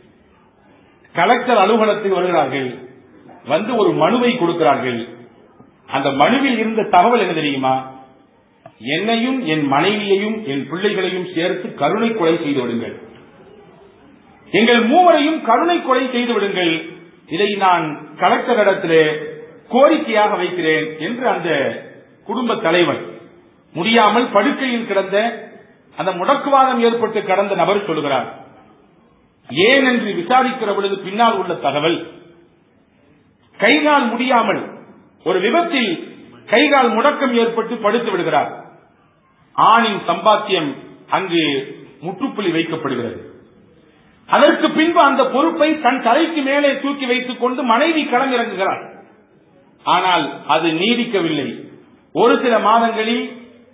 கலெக்டர் அலுவலகத்துக்கு வருகிறார்கள். வந்து ஒரு மனுவை கொடுக்கிறார்கள். அந்த மனுவில் இருந்த தகவல் என்ன தெரியுமா? என்னையும் என் மனைவியையும் என் பிள்ளைகளையும் சேர்த்து கருணை கொலை செய்து விடுங்கள், எங்கள் மூவரையும் கருணை கொலை செய்து விடுங்கள், இதை நான் கலெக்டரிடத்திலே கோரிக்கையாக வைக்கிறேன் என்று அந்த குடும்ப தலைவர், முடியாமல் படுக்கையில் கிடந்த அந்த முடக்குவாதம் ஏற்பட்டு கடந்த நபர் சொல்கிறார். ஏன் என்று விசாரிக்கிற பொழுது பின்னால் உள்ள தகவல், கைகால் முடியாமல் ஒரு விபத்தில் கைகால் முடக்கம் ஏற்பட்டு படுத்து விடுகிறார். ஆணின் சம்பாத்தியம் அங்கு முற்றுப்புள்ளி வைக்கப்படுகிறது. அதற்கு பின்பு அந்த பொறுப்பை தன் தலைக்கு மேலே தூக்கி வைத்துக் கொண்டு மனைவி களமிறங்குகிறார். ஆனால் அது நீடிக்கவில்லை. ஒரு சில மாதங்களில்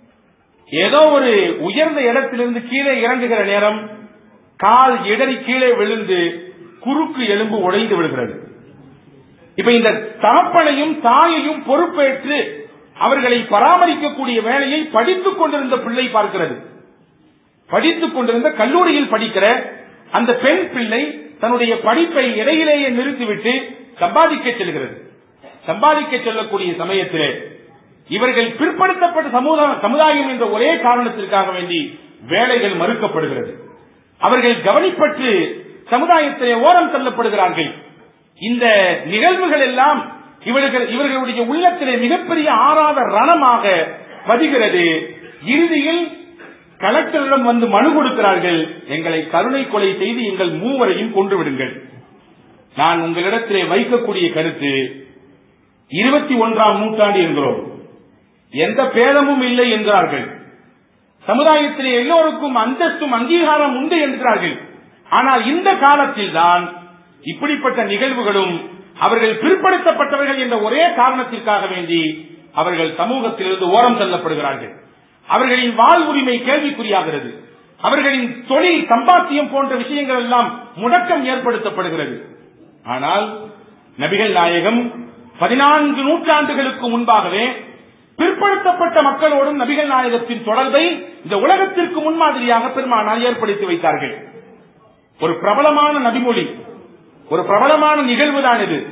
ஏதோ ஒரு உயர்ந்த இடத்திலிருந்து கீழே இறங்குகிற நேரம் கால் இடறி கீழே விழுந்து குறுக்கு எலும்பு உடைந்து விடுகிறது. இப்ப இந்த தகப்பனையும் தாயையும் பொறுப்பேற்று அவர்களை பராமரிக்கக்கூடிய வேலையை படித்துக் கொண்டிருந்த பிள்ளை பார்க்கிறது. படித்துக் கொண்டிருந்த கல்லூரியில் படிக்கிற அந்த பெண் பிள்ளை தன்னுடைய படிப்பை இடையிலேயே நிறுத்திவிட்டு சம்பாதிக்க செல்கிறது. சம்பாதிக்க செல்லக்கூடிய சமயத்திலே இவர்கள் பிற்படுத்தப்பட்ட சமுதாயம் என்ற ஒரே காரணத்திற்காக வேண்டி வேலைகள் மறுக்கப்படுகிறது. அவர்கள் கவனிப்பட்டு சமுதாயத்திலே ஓரம் தள்ளப்படுகிறார்கள். இந்த நிகழ்வுகள் எல்லாம் இவர்கள் இவர்களுடைய உள்ளத்திலே மிகப்பெரிய ஆறாத ரணமாக பதிகிறது. இறுதியில் கலெக்டரிடம் வந்து மனு கொடுக்கிறார்கள், எங்களை கருணை கொலை செய்து எங்கள் மூவரையும் கொன்று விடுங்கள். நான் உங்களிடத்திலே வைக்கக்கூடிய கருத்து, இருபத்தி ஒன்றாம் நூற்றாண்டு என்கிறோம், எந்த பேதமும் இல்லை என்கிறார்கள். சமுதாயத்திலே எல்லோருக்கும் அந்தஸ்தும் அங்கீகாரம் உண்டு என்கிறார்கள். ஆனால் இந்த காலத்தில் தான் இப்படிப்பட்ட நிகழ்வுகளும் அவர்கள் பிற்படுத்தப்பட்டவர்கள் என்ற ஒரே காரணத்திற்காக வேண்டி அவர்கள் சமூகத்திலிருந்து ஓரம் தள்ளப்படுகிறார்கள். அவர்களின் வாழ்வுரிமை கேள்விக்குறியாகிறது. அவர்களின் தொழில் சம்பாத்தியம் போன்ற விஷயங்கள் எல்லாம் முடக்கம் ஏற்படுத்தப்படுகிறது. ஆனால் நபிகள் நாயகம் பதினான்கு நூற்றாண்டுகளுக்கு முன்பாகவே பிற்படுத்தப்பட்ட மக்களோடும் நபிகள் நாயகத்தின் தொடர்பை இந்த உலகத்திற்கு முன்மாதிரியாக பெருமானார் ஏற்படுத்தி வைத்தார்கள். ஒரு பிரபலமான நபிமொழி, ஒரு பிரபலமான நிகழ்வுதான் இது.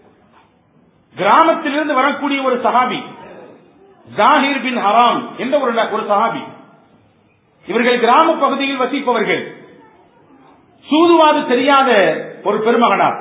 கிராமத்திலிருந்து வரக்கூடிய ஒரு சஹாபி, ஜாஹிர் பின் ஹராம் என்ற ஒரு சஹாபி. இவர்கள் கிராம பகுதியில் வசிப்பவர்கள். சூதுவாது தெரியாத ஒரு பெருமகனார்.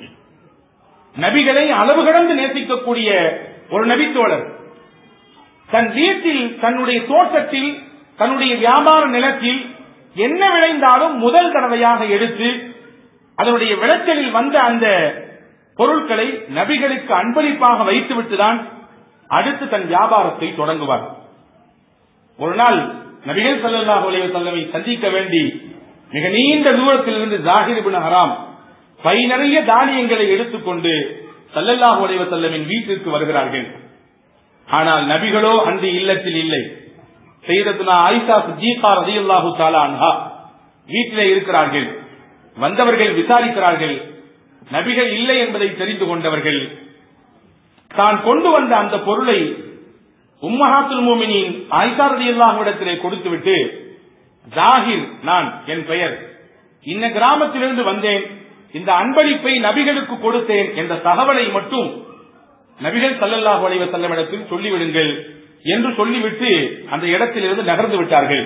நபிகளை அளவு கடந்து நேசிக்கக்கூடிய ஒரு நபித்தோழர். தன் வீட்டில், தன்னுடைய தோட்டத்தில், தன்னுடைய வியாபார நிலத்தில் என்ன விளைந்தாலும் முதல் தடவையாக எடுத்து அதனுடைய விளைச்சலில் வந்த அந்த பொருட்களை நபிகளுக்கு அன்பளிப்பாக வைத்துவிட்டுதான் அடுத்து தன் வியாபாரத்தை தொடங்குவார். ஒரு நாள் நபிகள் ஸல்லல்லாஹு அலைஹி வஸல்லம் சந்திக்க வேண்டி மிக நீண்ட தூரத்தில் இருந்து ஜாஹிர் இப்னு ஹராம் பை நிறைய தானியங்களை எடுத்துக்கொண்டு ஸல்லல்லாஹு அலைஹி வஸல்லமின் வீட்டிற்கு வருகிறார்கள். ஆனால் நபிகளோ அந்த இல்லத்தில் இல்லை. சையதத்துனா ஆயிஷா சித்திகா ரலியல்லாஹு தஆலா அன்ஹா வீட்டிலே இருக்கிறார்கள். வந்தவர்கள் விசாரிக்கிறார்கள். நபிகள் இல்லை என்பதை தெரிந்து கொண்டவர்கள் தான் கொண்டு வந்த அந்த பொருளை உம்மஹாத்துல் முஃமினீன் ஆயிஷா ரலியல்லாஹு இடத்திலே கொடுத்துவிட்டு, ஜாஹிர், நான், என் பெயர், இந்த கிராமத்திலிருந்து வந்தேன், இந்த அன்பளிப்பை நபிகளுக்கு கொடுத்தேன் என்ற தகவலை மட்டும் நபிகள் ஸல்லல்லாஹு அலைஹி வஸல்லம் இடத்தில் சொல்லிவிடுங்கள் என்று சொல்லிவிட்டு அந்த இடத்திலிருந்து நகர்ந்து விட்டார்கள்.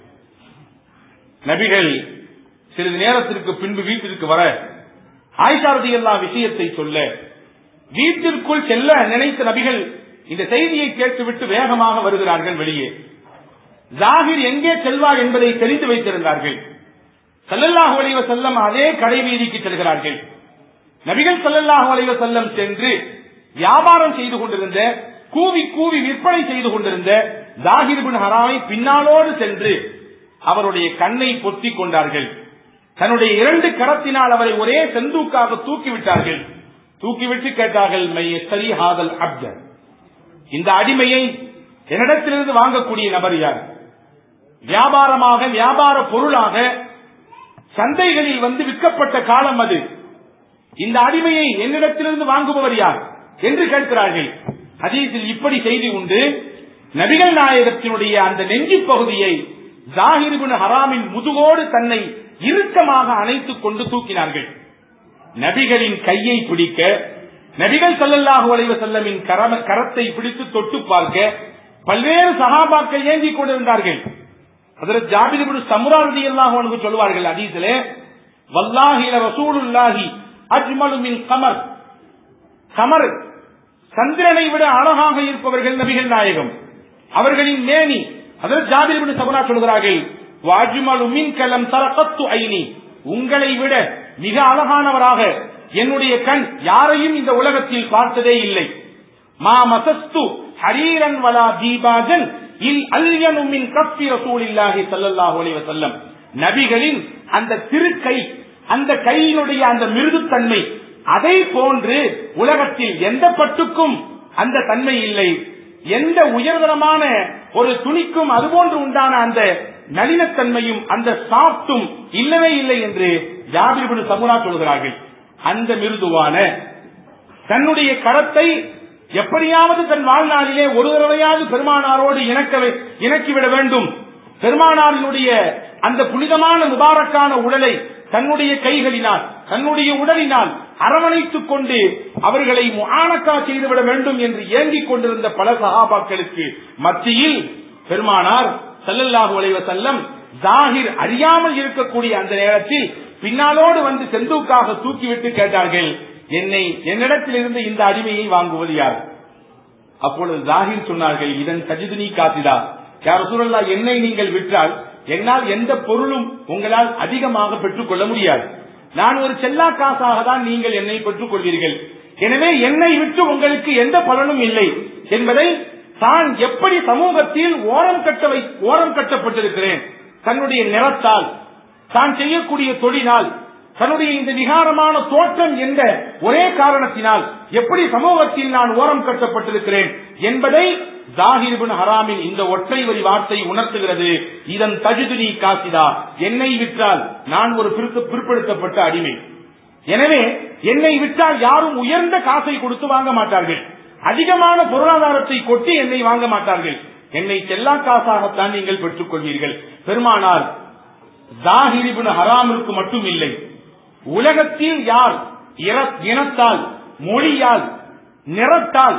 நபிகள் சிறிது நேரத்திற்கு பின்பு வீட்டிற்கு வர ஆயிஷா ரலியல்லாஹு விஷயத்தை சொல்ல, வீட்டிற்குள் செல்ல நினைத்த நபிகள் இந்த செய்தியை கேட்டுவிட்டு வேகமாக வருகிறார்கள் வெளியே. ஜாஹிர் எங்கே செல்வார் என்பதை தெரிந்து வைத்திருந்தார்கள். ஸல்லல்லாஹு அலைஹி வஸல்லம் அதே கடை வீதிக்கு செல்கிறார்கள். நபிகள் ஸல்லல்லாஹு அலைஹி வஸல்லம் சென்று வியாபாரம் செய்து கொண்டிருந்த, கூவி கூவி விற்பனை செய்து கொண்டிருந்த ஜாஹிர் இப்னு ஹராமை பின்னாலோடு சென்று அவருடைய கண்ணை பொத்திக் கொண்டார்கள். தன்னுடைய இரண்டு கரத்தினால் அவரை ஒரே செந்தூக்காக தூக்கிவிட்டார்கள். தூக்கிவிட்டு கேட்டார்கள், மையஸ்தரி ஹாதல் அப்த, இந்த அடிமையை என்னிடத்திலிருந்து வாங்கக்கூடிய நபர் யார்? வியாபாரமாக, வியாபார பொருளாக சந்தைகளில் வந்து விற்கப்பட்ட காலம் அது. இந்த அடிமையை என்னிடத்திலிருந்து வாங்குபவர் யார் என்று கேட்கிறார்கள். ஹதீஸில் இப்படி செய்தி உண்டு. நபிகள் நாயகத்தினுடைய அந்த நெஞ்சி பகுதியை ஜாஹிர் இப்னு ஹராமின் முதுகோடு தன்னை இறுக்கமாக அணைத்துக் கொண்டு தூக்கினார்கள். நபிகளின் கையை பிடிக்க, நபிகள் ஸல்லல்லாஹு அலைஹி வஸல்லமின் கரத்தை பிடித்து தொட்டு பார்க்க பல்வேறு சஹாபாக்கள் ஏங்கிக் கொண்டிருந்தார்கள். ஹஜ்ரத் ஜாபிர் இப்னு சம்ரா ரலியல்லாஹு அன்ஹு சொல்வார்கள் ஹதீஸிலே, வல்லாஹி ரசூலுல்லாஹி அஜ்மலு மின் கமர், கமர் சந்திரனை விட அழகாக இருப்பவர்கள் நபிகள் நாயகம், அவர்களின் மேனி. ஹஜ்ரத் ஜாபிர் இப்னு சம்ரா சொல்கிறார்கள், வாஜ்மலு மின் கலம் தரகத்து ஐனி, உங்களை விட மிக அழகானவராக என்னுடைய கண் யாரையும் இந்த உலகத்தில் பார்த்ததே இல்லை. மா மசஸ்து ஹரீரன் வலா தீபாஜன் இல் அல்யனு மின் கஃபி ரசூலில்லாஹி ஸல்லல்லாஹு அலைஹி வஸல்லம், நபிகளின் அந்த திருக்கை, அந்த கையினுடைய அந்த மிருதுத்தன்மை, அதை போன்று உலகத்தில் எந்த பட்டுக்கும் அந்த தன்மை இல்லை, எந்த உயர்தரமான ஒரு துணிக்கும் அதுபோன்று உண்டான அந்த நளினத்தன்மையும் அந்த சாப்டும் இல்லவே இல்லை என்று ஜாபிர் இப்னு சம்ரா சொல்கிறார்கள். அந்த மிருதுவான தன்னுடைய கரத்தை எப்படியாவது தன் வாழ்நாளிலே ஒரு தடவையாவது பெருமானாரோடு இணக்கிவிட வேண்டும், பெருமானாரினுடைய அந்த புனிதமான முபாரக்கான உடலை தன்னுடைய கைகளினால் தன்னுடைய உடலினால் அரவணைத்துக் கொண்டு அவர்களை முஆனகா செய்துவிட வேண்டும் என்று ஏங்கிக் கொண்டிருந்த பல சஹாபாக்களுக்கு மத்தியில் பெருமானார் ஸல்லல்லாஹு அலைஹி வஸல்லம் ஜாஹிர் அறியாமல் இருக்கக்கூடிய அந்த நேரத்தில் பின்னாலோடு வந்து செந்தூக்காக தூக்கிவிட்டு கேட்டார்கள், என்னை என்னிடத்தில் இருந்து இந்த அடிமையை வாங்குவது யார்? அப்பொழுது ஜாஹிர் சொன்னார்கள், இதன் தஜிதுனி காசிதா, யா ரசூலல்லாஹ், என்னை நீங்கள் விற்றால் என்னால் எந்த பொருளும் உங்களால் அதிகமாக பெற்றுக் கொள்ள முடியாது. நான் ஒரு செல்லா காசாக தான் நீங்கள் என்னை பெற்றுக் கொள்வீர்கள். எனவே என்னை விட்டு உங்களுக்கு எந்த பலனும் இல்லை என்பதை தான் எப்படி சமூகத்தில் ஓரம் கட்ட ஓரம் கட்டப்பட்டிருக்கிறேன், தன்னுடைய நிறத்தால், தான் செய்யக்கூடிய தொழிலால், தன்னுடைய இந்த விகாரமான தோற்றம் என்ற ஒரே காரணத்தினால் எப்படி சமூகத்தில் நான் ஓரம் கட்டப்பட்டிருக்கிறேன் என்பதை ஜாஹிர் இப்னு ஹராமின் இந்த ஒற்றை வரி வார்த்தை உணர்த்துகிறது. இதன் தஜிதுனி காசிதா, என்னை விற்றால் நான் ஒரு பிற்படுத்தப்பட்ட அடிமை. எனவே என்னை விற்றால் யாரும் உயர்ந்த காசை கொடுத்து வாங்க மாட்டார்கள், அதிகமான பொருளாதாரத்தை கொட்டி என்னை வாங்க மாட்டார்கள், என்னை செல்லா காசாகத்தான் நீங்கள் பெற்றுக் கொள்வீர்கள். பெருமானார் ஜாஹிர் இப்னு ஹராமிற்கு மட்டும் இல்லை, உலகத்தில் யார் இனத்தால், மொழியால், நிறத்தால்,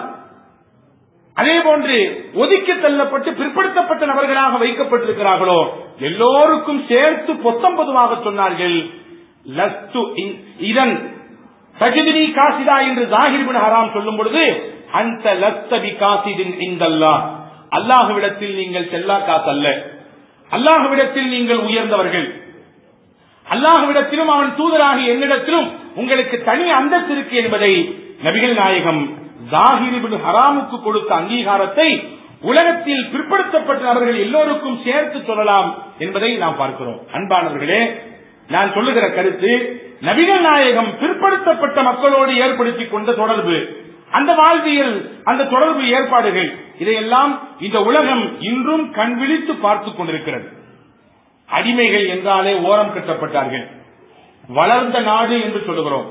அதே போன்று ஒதுக்கி தள்ளப்பட்டு பிற்படுத்தப்பட்ட நபர்களாக வைக்கப்பட்டிருக்கிறார்களோ எல்லோருக்கும் சேர்த்து பொத்தம் பொதுவாக சொன்னார்கள், லஸ்து இதன் தஜிதுனி காசிதா என்று ஜாஹிர் இப்னு ஹராம் சொல்லும் பொழுது, அந்த லஸ்தபி காசிதின் இந்தல்லாஹ், அல்லாஹ்விடத்தில் நீங்கள் செல்லா காசு அல்ல, அல்லாஹ்விடத்தில் நீங்கள் உயர்ந்தவர்கள், அல்லாஹ்விடத்திலும் அவன் தூதராகி என்னிடத்திலும் உங்களுக்கு தனி அந்தஸ்து இருக்கு என்பதை நபிகள் நாயகம் ஜாஹிர் இப்னு ஹராமுக்கு கொடுத்த அங்கீகாரத்தை உலகத்தில் பிற்படுத்தப்பட்ட நபர்கள் எல்லோருக்கும் சேர்த்து சொல்லலாம் என்பதை நாம் பார்க்கிறோம். அன்பானவர்களே, நான் சொல்லுகிற கருத்து, நபிகள் நாயகம் பிற்படுத்தப்பட்ட மக்களோடு ஏற்படுத்திக் கொண்ட தொடர்பு, அந்த வாழ்வியல், அந்த தொடர்பு ஏற்பாடுகள், இதையெல்லாம் இந்த உலகம் இன்றும் கண் விழித்து பார்த்துக் கொண்டிருக்கிறது. அடிமைகள் என்றாலே ஓரம் கட்டப்பட்டார்கள். வளர்ந்த நாடு என்று சொல்லுகிறோம்,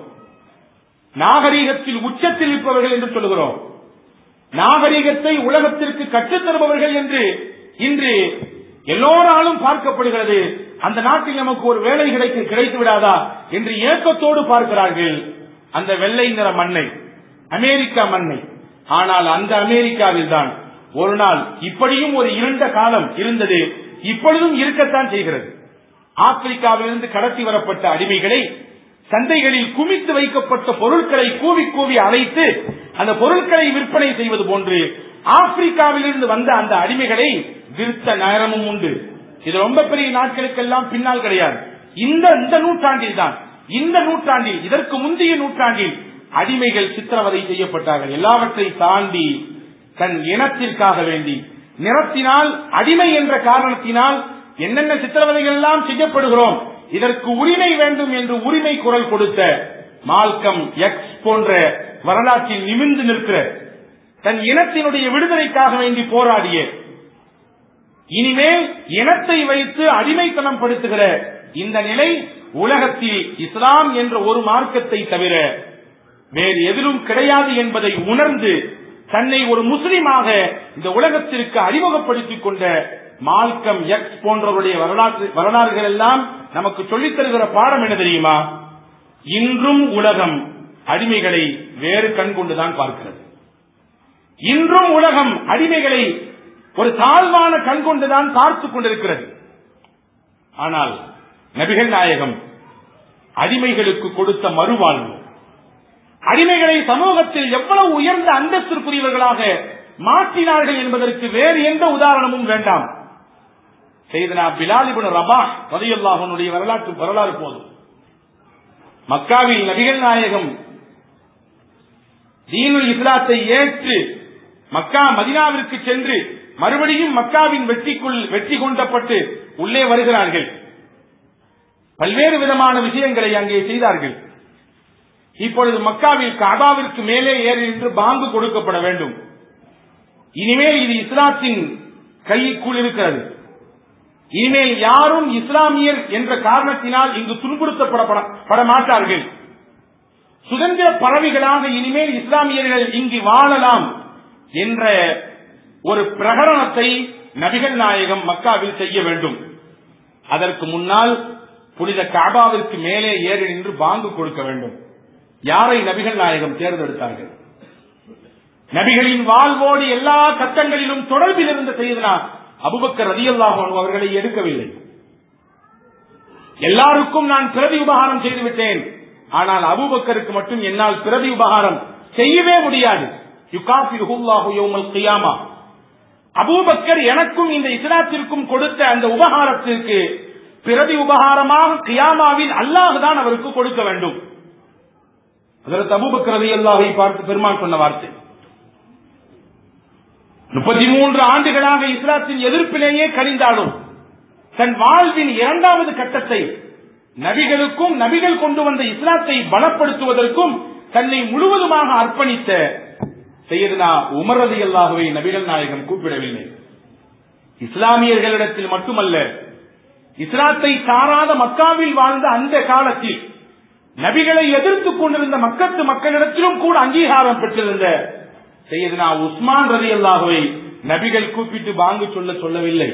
நாகரீகத்தில் உச்சத்தில் இருப்பவர்கள் என்று சொல்லுகிறோம், நாகரீகத்தை உலகத்திற்கு கற்றுத்தருபவர்கள் என்று இன்று எல்லோராலும் பார்க்கப்படுகிறது. அந்த நாட்டில் நமக்கு ஒரு வேலை கிடைக்க கிடைத்து விடாதா என்று ஏக்கத்தோடு பார்க்கிறார்கள் அந்த வெள்ளை நிற மண்ணை, அமெரிக்கா மண்ணை. ஆனால் அந்த அமெரிக்காவில் தான் ஒரு நாள் இப்படியும் ஒரு இருண்ட காலம் இருந்தது, இப்பொழுதும் இருக்கத்தான் செய்கிறது. ஆப்பிரிக்காவிலிருந்து கடத்தி வரப்பட்ட அடிமைகளை சந்தைகளில் குமித்து வைக்கப்பட்ட பொருட்களை கூவி கூவி அழைத்து அந்த பொருட்களை விற்பனை செய்வது போன்று ஆப்பிரிக்காவிலிருந்து வந்த அந்த அடிமைகளை விற்ற நேரமும் உண்டு. இது ரொம்ப பெரிய நாட்களுக்கெல்லாம் பின்னால் கிடையாது, இந்த இந்த நூற்றாண்டில் தான், இந்த நூற்றாண்டில், இதற்கு முந்தைய நூற்றாண்டில் அடிமைகள் சித்திரவதை செய்யப்பட்டார்கள். எல்லாவற்றை தாண்டி தன் இனத்திற்காக வேண்டி, நிறத்தினால், அடிமை என்ற காரணத்தினால் என்னென்ன சித்திரவதைகள் எல்லாம் செய்யப்படுகிறோம், இதற்கு உரிமை வேண்டும் என்று உரிமை குரல் கொடுத்த மால்கம் எக்ஸ் போன்ற வரலாற்றில் நிமிர்ந்து நிற்கிற, தன் இனத்தினுடைய விடுதலைக்காக வேண்டி போராடிய, இனிமேல் இனத்தை வைத்து அடிமைத்தனம் படுத்துகிற இந்த நிலை உலகத்தில் இஸ்லாம் என்ற ஒரு மார்க்கத்தை தவிர வேறு எதிலும் கிடையாது என்பதை உணர்ந்து தன்னை ஒரு முஸ்லிமாக இந்த உலகத்திற்கு அறிமுகப்படுத்திக் கொண்ட மால்கம் எக்ஸ் போன்றவருடைய வரலாற்று வரலாறுகள் எல்லாம் நமக்கு சொல்லித் தருகிற பாடம் என்ன தெரியுமா? இன்றும் உலகம் அடிமைகளை வேறு கண் கொண்டுதான் பார்க்கிறது. இன்றும் உலகம் அடிமைகளை ஒரு தாழ்வான கண் கொண்டுதான் பார்த்துக் கொண்டிருக்கிறது. ஆனால் நபிகள் நாயகம் அடிமைகளுக்கு கொடுத்த மறுவாழ்வு, அடிமைகளை சமூகத்தில் எவ்வளவு உயர்ந்த அந்தஸ்திற்குரியவர்களாக மாற்றினார்கள் என்பதற்கு வேறு எந்த உதாரணமும் வேண்டாம். சையதுனா பிலால் இப்னு ரபாஹ் ரலியல்லாஹு அன்ஹுடைய வரலாற்று வரலாறு போதும். மக்காவில் நபிகள் நாயகம் தீனுல் இஸ்லாத்தை ஏற்று மக்கா மதீனாவிற்கு சென்று மறுபடியும் மக்காவின் வெற்றிக்குள் வெற்றி கொண்டப்பட்டு உள்ளே வருகிறார்கள். பல்வேறு விதமான விஷயங்களை அங்கே செய்தார்கள். இப்பொழுது மக்காவில் கஅபாவிற்கு மேலே ஏறி நின்று பாங்கு கொடுக்கப்பட வேண்டும். இனிமேல் இது இஸ்லாத்தின் கைக்குள் இருக்கிறது. இனிமேல் யாரும் இஸ்லாமியர் என்ற காரணத்தினால் இங்கு துன்புறுத்தப்பட மாட்டார்கள். சுதந்திர பறவைகளாக இனிமேல் இஸ்லாமியர்கள் இங்கு வாழலாம் என்ற ஒரு பிரகடனத்தை நபிகள் நாயகம் மக்காவில் செய்ய வேண்டும். அதற்கு முன்னால் புனித கஅபாவிற்கு மேலே ஏறி நின்று பாங்கு கொடுக்க வேண்டும். யாரை நபிகள் நாயகம் தேர்ந்தெடுத்தார்கள்? நபிகளின் வாழ்வோடு எல்லா கட்டங்களிலும் தொடர்பில் இருந்த செய்தனா அபூபக்கர் ரலியல்லாஹு அன்ஹு அவர்களை எடுக்கவில்லை. எல்லாருக்கும் நான் பிரதி உபகாரம் செய்துவிட்டேன், ஆனால் அபூபக்கருக்கு மட்டும் என்னால் பிரதி உபகாரம் செய்யவே முடியாது. யுகாஃபிருஹுல்லாஹு யௌமல் கியாமா. அபூபக்கர் எனக்கும் இந்த இஸ்லாத்திற்கும் கொடுத்த அந்த உபகாரத்திற்கு பிரதி உபகாரமாக கியாமாவில் அல்லாஹ் தான் அவருக்கு கொடுக்க வேண்டும். அதற்கு அபூபக்கர் ரலியல்லாஹு பார்த்து பெருமான் சொன்ன வார்த்தை, முப்பத்தி மூன்று ஆண்டுகளாக இஸ்லாத்தின் எதிர்ப்பிலேயே கழிந்தாலும் தன் வாழ்வின் இரண்டாவது கட்டத்தை நபிகளுக்கும் நபிகள் கொண்டு வந்த இஸ்லாத்தை பலப்படுத்துவதற்கும் தன்னை முழுவதுமாக அர்ப்பணித்த சையதுனா உமர் ரலியல்லாஹுவை நபிகள் நாயகம் கூப்பிடவில்லை. இஸ்லாமியர்களிடத்தில் மட்டுமல்ல, இஸ்லாத்தை சாராத மக்காவில் வாழ்ந்த அந்த காலத்தில் நபிகளை எதிர்த்துக் கொண்டிருந்த மக்கத்து மக்களிடத்திலும் கூட அங்கீகாரம் பெற்றிருந்த சையதுனா உஸ்மான் ரலியல்லாஹுவை நபிகள் கூப்பிட்டு பாங்கு சொல்ல சொல்லவில்லை.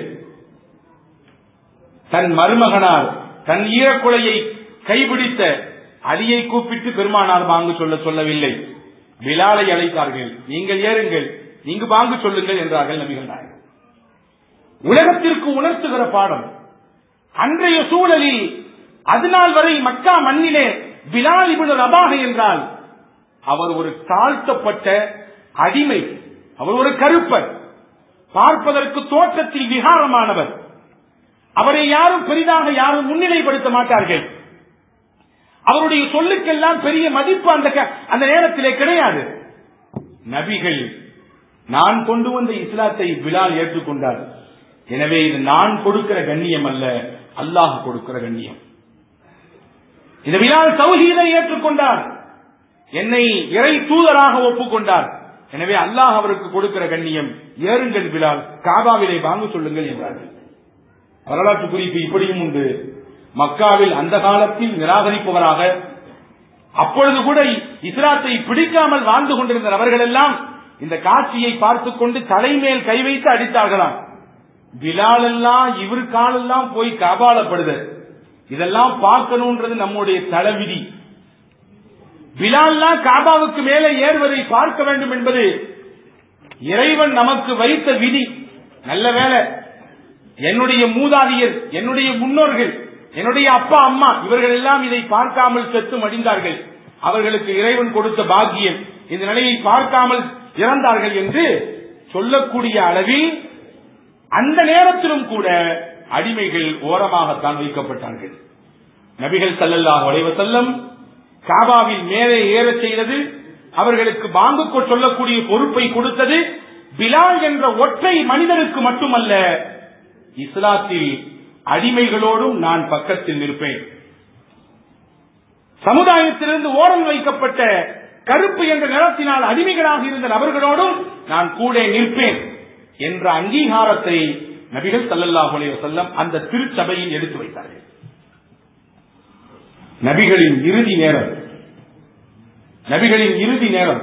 தன் மருமகனார் தன் ஈரக்குலையை கைபிடித்த அலியை கூப்பிட்டு பெருமானார் பாங்கு சொல்ல சொல்லவில்லை. பிலாலை அழைத்தார்கள், நீங்கள் ஏறுங்கள், நீங்க பாங்கு சொல்லுங்கள் என்றார்கள் நபிகள் நாயகம். உலகத்திற்கு உணர்த்துகிற பாடம். அன்றைய சூழலில் அதுநாள் வரை மக்கா மண்ணிலே பிலால் இப்னு ரபாஹ் என்றால் அவர் ஒரு தாழ்த்தப்பட்ட அடிமை, அவர் ஒரு கருப்பர், பார்ப்பதற்கு தோற்றத்தில் விகாரமானவர். அவரை யாரும் பெரிதாக யாரும் முன்னிலைப்படுத்த மாட்டார்கள். அவருடைய சொல்லுக்கெல்லாம் பெரிய மதிப்பு அந்த அந்த நேரத்திலே கிடையாது. நபிகள் நான் கொண்டு வந்த இஸ்லாத்தை பிலால் ஏற்றுக்கொண்டார். எனவே இது நான் கொடுக்கிற கண்ணியம் அல்ல, அல்லாஹ் கொடுக்கிற கண்ணியம். இந்த பிலால் தௌஹீதை ஏற்றுக்கொண்டார், என்னை இறை தூதராக ஒப்புக்கொண்டார். எனவே அல்லாஹ் அவருக்கு கொடுக்கிற கண்ணியம். ஏறுங்கள் பிலால், காபாவிலே பாங்கு சொல்லுங்கள் என்றார்கள். வரலாற்று குறிப்பு இப்படியும் உண்டு. மக்காவில் அந்த காலத்தில் நிராகரிப்பவராக, அப்பொழுது கூட இஸ்லாத்தை பிடிக்காமல் வாழ்ந்து கொண்டிருந்த அவர்கள் எல்லாம் இந்த காட்சியை பார்த்துக் கொண்டு தலைமேல் கை வைத்து அடித்தார்களாம். பிலால் எல்லாம் இவர் காலெல்லாம் போய் காபாலப்படுது, இதெல்லாம் பார்க்கணும்ன்றது நம்முடைய தலைவிதி. பிலால்லாம் காபாவுக்கு மேலே ஏறுவதை பார்க்க வேண்டும் என்பது இறைவன் நமக்கு வைத்த விதி. நல்ல வேளை என்னுடைய மூதாதையர், என்னுடைய முன்னோர்கள், என்னுடைய அப்பா அம்மா இவர்கள் எல்லாம் இதை பார்க்காமல் செத்து மடிந்தார்கள். அவர்களுக்கு இறைவன் கொடுத்த பாக்கியம், இந்த நிலையை பார்க்காமல் இறந்தார்கள் என்று சொல்லக்கூடிய அளவில் அந்த நேரத்திலும் கூட அடிமைகள் ஓரமாகத்தான் வைக்கப்பட்டார்கள். நபிகள் ஸல்லல்லாஹு அலைஹி வஸல்லம் காபாவில் மேலே ஏறச் செய்தது, அவர்களுக்கு பாங்கு சொல்லக்கூடிய பொறுப்பை கொடுத்தது பிலால் என்ற ஒற்றை மனிதனுக்கு மட்டுமல்ல, இஸ்லாத்தில் அடிமைகளோடும் நான் பக்கத்தில் நிற்பேன். சமுதாயத்திலிருந்து ஓரம் வைக்கப்பட்ட கருப்பு என்ற நிறத்தினால் அடிமைகளாக இருந்த நபர்களோடும் நான் கூட நிற்பேன் என்ற அங்கீகாரத்தை நபிகள் ஸல்லல்லாஹு அலைஹி வஸல்லம் அந்த திருச்சபையில் எடுத்து வைத்தார்கள். நபிகளின் இறுதி நேரம், நபிகளின் இறுதி நேரம்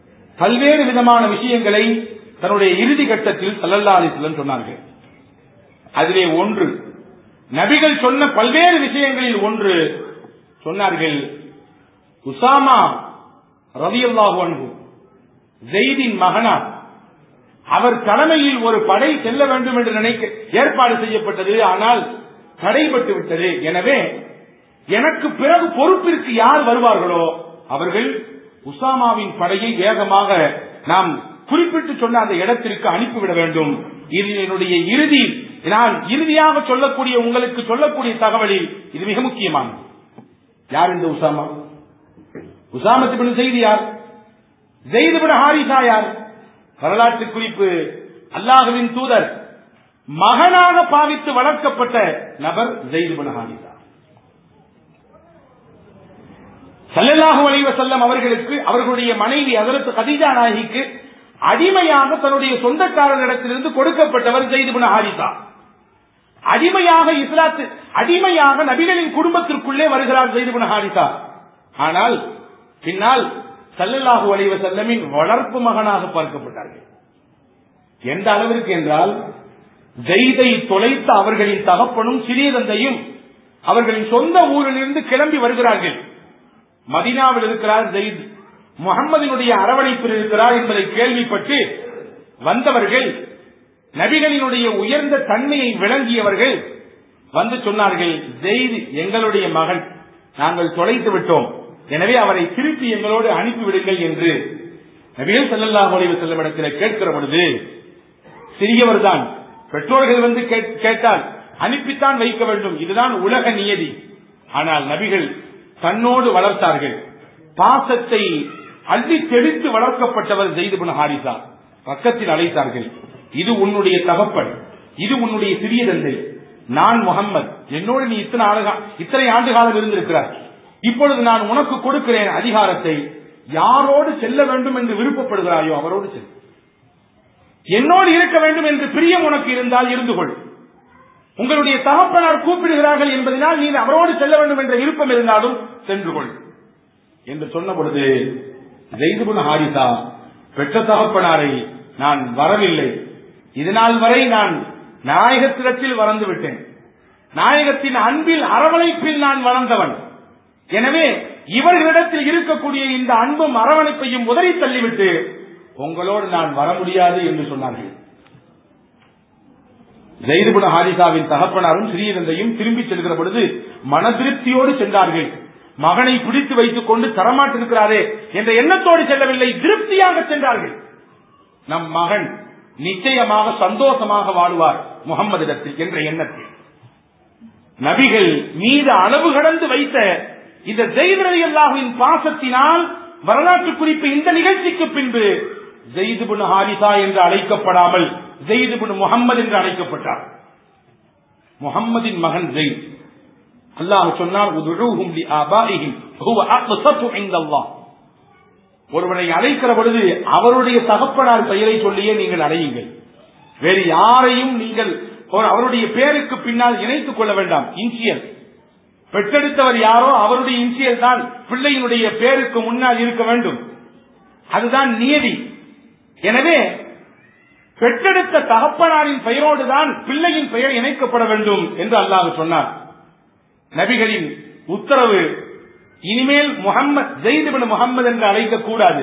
பல்வேறு விதமான விஷயங்களை தன்னுடைய இறுதி கட்டத்தில் ஸல்லல்லாஹு அலைஹி வஸல்லம் சொன்னார்கள். அதிலே ஒன்று, நபிகள் சொன்ன பல்வேறு விஷயங்களில் ஒன்று சொன்னார்கள், உசாமா ரலியல்லாஹு அன்ஹு ஸெய்தின் மகனார், அவர் தலைமையில் ஒரு படை செல்ல வேண்டும் என்று நினைக்க ஏற்பாடு செய்யப்பட்டது. ஆனால் தடைபட்டு விட்டது. எனவே எனக்கு பிறகு பொறுப்பிற்கு யார் வருவார்களோ அவர்கள் உசாமாவின் படையை வேகமாக நாம் குறிப்பிட்டு சொன்ன அந்த இடத்திற்கு அனுப்பிவிட வேண்டும். இது என்னுடைய இறுதி, நான் இறுதியாக சொல்லக்கூடிய உங்களுக்கு சொல்லக்கூடிய தகவலில் இது மிக முக்கியமானது. யார் இந்த உசாமா? உசாமத்து பின் ஸெய்த் யார்? ஸெய்த் பின் ஹாரிஸா யார்? வரலாற்று குறிப்பு, அல்லாஹ்வின் தூதர் மகனாக பாவித்து வளர்க்கப்பட்ட நபர் ஸெய்த் பின் ஹாரிஸா. ஸல்லல்லாஹு அலைஹி வஸல்லம் அவர்களுக்கு அவர்களுடைய மனைவி ஹஜ்ரத் கதீஜா நாயகிக்கு அடிமையாக தன்னுடைய சொந்தக்காரர்களிடத்திலிருந்து கொடுக்கப்பட்டவர் ஸெய்த் பின் ஹாரிஸா. அடிமையாக இஸ்லாத்து அடிமையாக நபிகளின் குடும்பத்திற்குள்ளே வருகிறார் ஸெய்த் பின் ஹாரிஸா. ஆனால் பின்னால் ஸல்லல்லாஹு அலைஹி வஸல்லமின் வளர்ப்பு மகனாக பார்க்கப்பட்டார்கள். எந்த அளவிற்கு என்றால், ஸெய்தை தொலைத்த அவர்களின் தகப்பனும் சிறிய தந்தையும் அவர்களின் சொந்த ஊரிலிருந்து கிளம்பி வருகிறார்கள். மதீனாவில் இருக்கிறார் ஸெய்த், முஹம்மதினுடைய அரவணைப்பில் இருக்கிறார் என்பதை கேள்விப்பட்டு வந்தவர்கள், நபிகளினுடைய உயர்ந்த தன்மையை விளங்கியவர்கள் வந்து சொன்னார்கள், ஸெய்த் எங்களுடைய மகன், நாங்கள் தொலைத்து விட்டோம், எனவே அவரை திருப்பி எங்களோடு அனுப்பிவிடுங்கள் என்று நபிகள் ஸல்லல்லாஹு அலைஹி வஸல்லம் இடத்தில் கேட்கிற பொழுது, சிறியவர் தான், பெற்றோர்கள் வந்து கேட்டால் அனுப்பித்தான் வைக்க வேண்டும், இதுதான் உலக நியதி. ஆனால் நபிகள் தன்னோடு வளர்த்தார்கள். பாசத்தை அள்ளி தெளித்து வளர்க்கப்பட்டவர் ஸெய்த் பின் ஹாரிஸா. பக்கத்தில் அழைத்தார்கள், இது உன்னுடைய தகப்பன், இது உன்னுடைய சிறிய தந்தை, நான் முஹம்மது, என்னோடு நீ இத்தனை இத்தனை ஆண்டு காலம் இருந்திருக்கிறார், இப்பொழுது நான் உனக்கு கொடுக்கிறேன் அதிகாரத்தை, யாரோடு செல்ல வேண்டும் என்று விருப்பப்படுகிறாயோ அவரோடு செல், என்னோடு இருக்க வேண்டும் என்று பிரியம் உனக்கு இருந்தால் இருந்து கொள், உங்களுடைய தகப்பனார் கூப்பிடுகிறார்கள் என்பதனால் நீ அவரோடு செல்ல வேண்டும் என்ற விருப்பம் இருந்தாலும் சென்று கொள் என்று சொன்ன பொழுது, ஸெய்த் பின் ஹாரிஸா பெற்ற தகப்பனாரை நான் வரவில்லை, இதனால் வரை நான் நாயகத்திடத்தில் வளர்ந்து விட்டேன், நாயகத்தின் அன்பில் அரவணைப்பில் நான் வளர்ந்தவன், எனவே இவர்களிடத்தில் இருக்கக்கூடிய இந்த அன்பும் அரவணைப்பையும் உதறி தள்ளிவிட்டு உங்களோடு நான் வர முடியாது என்று சொன்னார்கள். ஸெய்த் பின் ஹாரிஸாவின் தகப்பனாரும் சிறிய தந்தையும் திரும்பி செல்கிற பொழுது மன திருப்தியோடு சென்றார்கள். மகனை பிடித்து வைத்துக் கொண்டு தரமாட்டிருக்கிறாரே என்ற எண்ணத்தோடு செல்லவில்லை, திருப்தியாக சென்றார்கள். நம் மகன் நிச்சயமாக சந்தோஷமாக வாழ்வார் முஹம்மதிடத்தில் என்ற எண்ணத்தில் நபிகள் மீது அளவு கடந்து வைத்த இந்த ஸெய்த் ரலியல்லாஹுவின் பாசத்தினால் வரலாற்று குறிப்பு இந்த நிகழ்ச்சிக்கு பின்பு ஸெய்த் பின் ஹாரிஸா என்று அழைக்கப்படாமல் ஸெய்த் பின் முஹம்மது என்று அழைக்கப்பட்டார். முஹம்மதின் மகன் ஸெய்த். அல்லாஹ் சொன்னார், உதுஊஹும் லிஆபாஇஹிம் ஹுவ அக்ஸது இன்தல்லாஹ். ஒருவரை அழைக்கிற பொழுது அவருடைய தகப்பனார் பெயரை சொல்லியே நீங்கள் அழையுங்கள், வேறு யாரையும் நீங்கள் அவருடைய பெயருக்கு பின்னால் இணைத்துக் கொள்ள வேண்டாம். இன்சியல் பெற்றெடுத்தவர் யாரோ அவருடைய இன்சியல் தான் பிள்ளையினுடைய பெயருக்கு முன்னால் இருக்க வேண்டும், அதுதான் நியதி. எனவே பெற்றெடுத்த தகப்பனாரின் பெயரோடு தான் பிள்ளையின் பெயர் இணைக்கப்பட வேண்டும் என்று அல்லாஹ் சொன்னார். நபிகளின் உத்தரவு, இனிமேல் முஹம்மத் ஸெய்த் பின் முஹம்மது என்று அழைக்க கூடாது.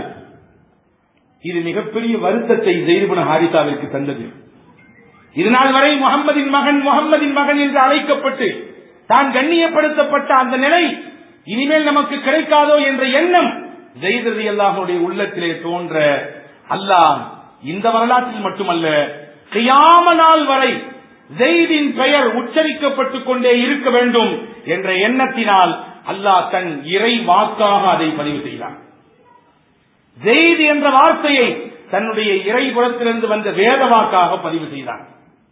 இது மிகப்பெரிய வருத்தத்தை ஸெய்த் பின் ஹாரிஸாவிற்கு தந்தது. இதனால் வரை முஹம்மதின் மகன் முஹம்மதின் மகன் என்று அழைக்கப்பட்டு தான் கண்ணியப்படுத்தப்பட்ட அந்த நிலை இனிமேல் நமக்கு கிடைக்காதோ என்ற எண்ணம் ஸெய்த் ரலியல்லாஹுடைய உள்ளத்திலே தோன்ற அல்லாஹ் இந்த வரலாற்றில் மட்டுமல்ல கியாம நாள் வரை ஸெய்தின் பெயர் உச்சரிக்கப்பட்டுக் கொண்டே இருக்க வேண்டும் என்ற எண்ணத்தினால் அல்லாஹ் தன் இறை வாக்காக அதை பதிவு செய்தார். ஸெய்த் என்ற வார்த்தையை தன்னுடைய இறைபுறத்திலிருந்து வந்த வேத வாக்காக பதிவு செய்தார்.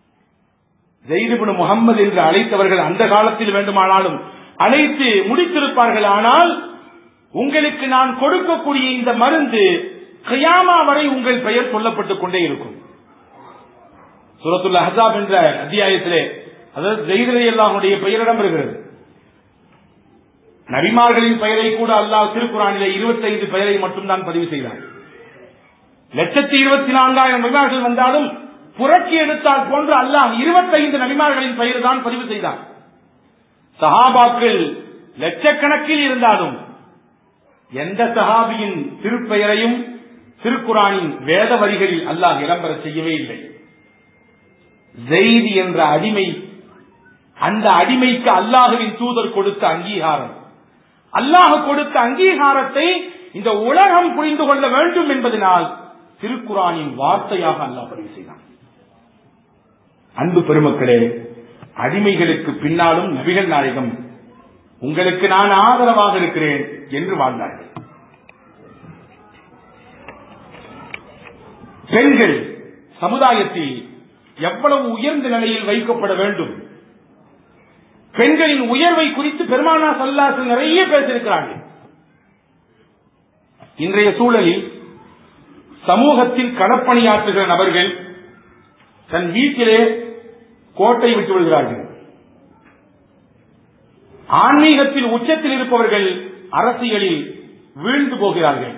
ஸெய்த் பின் முஹம்மது என்று அழைத்தவர்கள் அந்த காலத்தில் வேண்டுமானாலும் அழைத்து முடித்திருப்பார்கள். ஆனால் உங்களுக்கு நான் கொடுக்கக்கூடிய இந்த மருந்து கியாமா வரை உங்கள் பெயர் சொல்லப்பட்டுக் கொண்டே இருக்கும். சூரத்துல் அஹ்ஸாப் என்ற அத்தியாயத்திலே அதாவது ஸெய்த் ரலியல்லாஹுடைய பெயரிடம் இருக்கிறது. நபிமார்களின் பெயரை கூட அல்லாஹ் திருக்குர்ஆனிலே இருபத்தி ஐந்து பெயரை மட்டும் தான் பதிவு செய்தார். லட்சத்தி இருபத்தி நான்காயிரம் நபிமார்கள் வந்தாலும் புரட்சி எடுத்தால் போன்று அல்லாஹ் இருபத்தைந்து நபிமார்களின் பெயர் தான் பதிவு செய்தார். சஹாபாக்கள் லட்சக்கணக்கில் இருந்தாலும் எந்த சஹாபியின் திருப்பெயரையும் திருக்குரானின் வேத வரிகளில் அல்லாஹ் இடம்பெற செய்யவே இல்லை. ஸெய்த் என்ற அடிமை, அந்த அடிமைக்கு அல்லாஹ்வின் தூதர் கொடுத்த அங்கீகாரம், அல்லாஹ் கொடுத்த அங்கீகாரத்தை இந்த உலகம் புரிந்து கொள்ள வேண்டும் என்பதனால் திருக்குரானின் வார்த்தையாக அல்லாஹ் பதிவு செய்தான். அன்பு பெருமக்களே, அடிமைகளுக்கு பின்னாலும் நபிகள் நாயகம் உங்களுக்கு நான் ஆதரவாக இருக்கிறேன் என்று வாழ்ந்தார்கள். பெண்கள் சமுதாயத்தில் எவ்வளவு உயர்ந்த நிலையில் வைக்கப்பட வேண்டும், பெண்களின் உயர்வை குறித்து பெருமானார் ஸல்லல்லாஹு அலைஹி வஸல்லம் நிறைய பேசியிருக்கிறார்கள். இன்றைய சூழலில் சமூகத்தில் களப்பணியாற்றுகிற நபர்கள் தன் வீட்டிலே கோட்டை விட்டு விடுகிறார்கள். ஆன்மீகத்தில் உச்சத்தில் இருப்பவர்கள் அரசியலில் வீழ்ந்து போகிறார்கள்.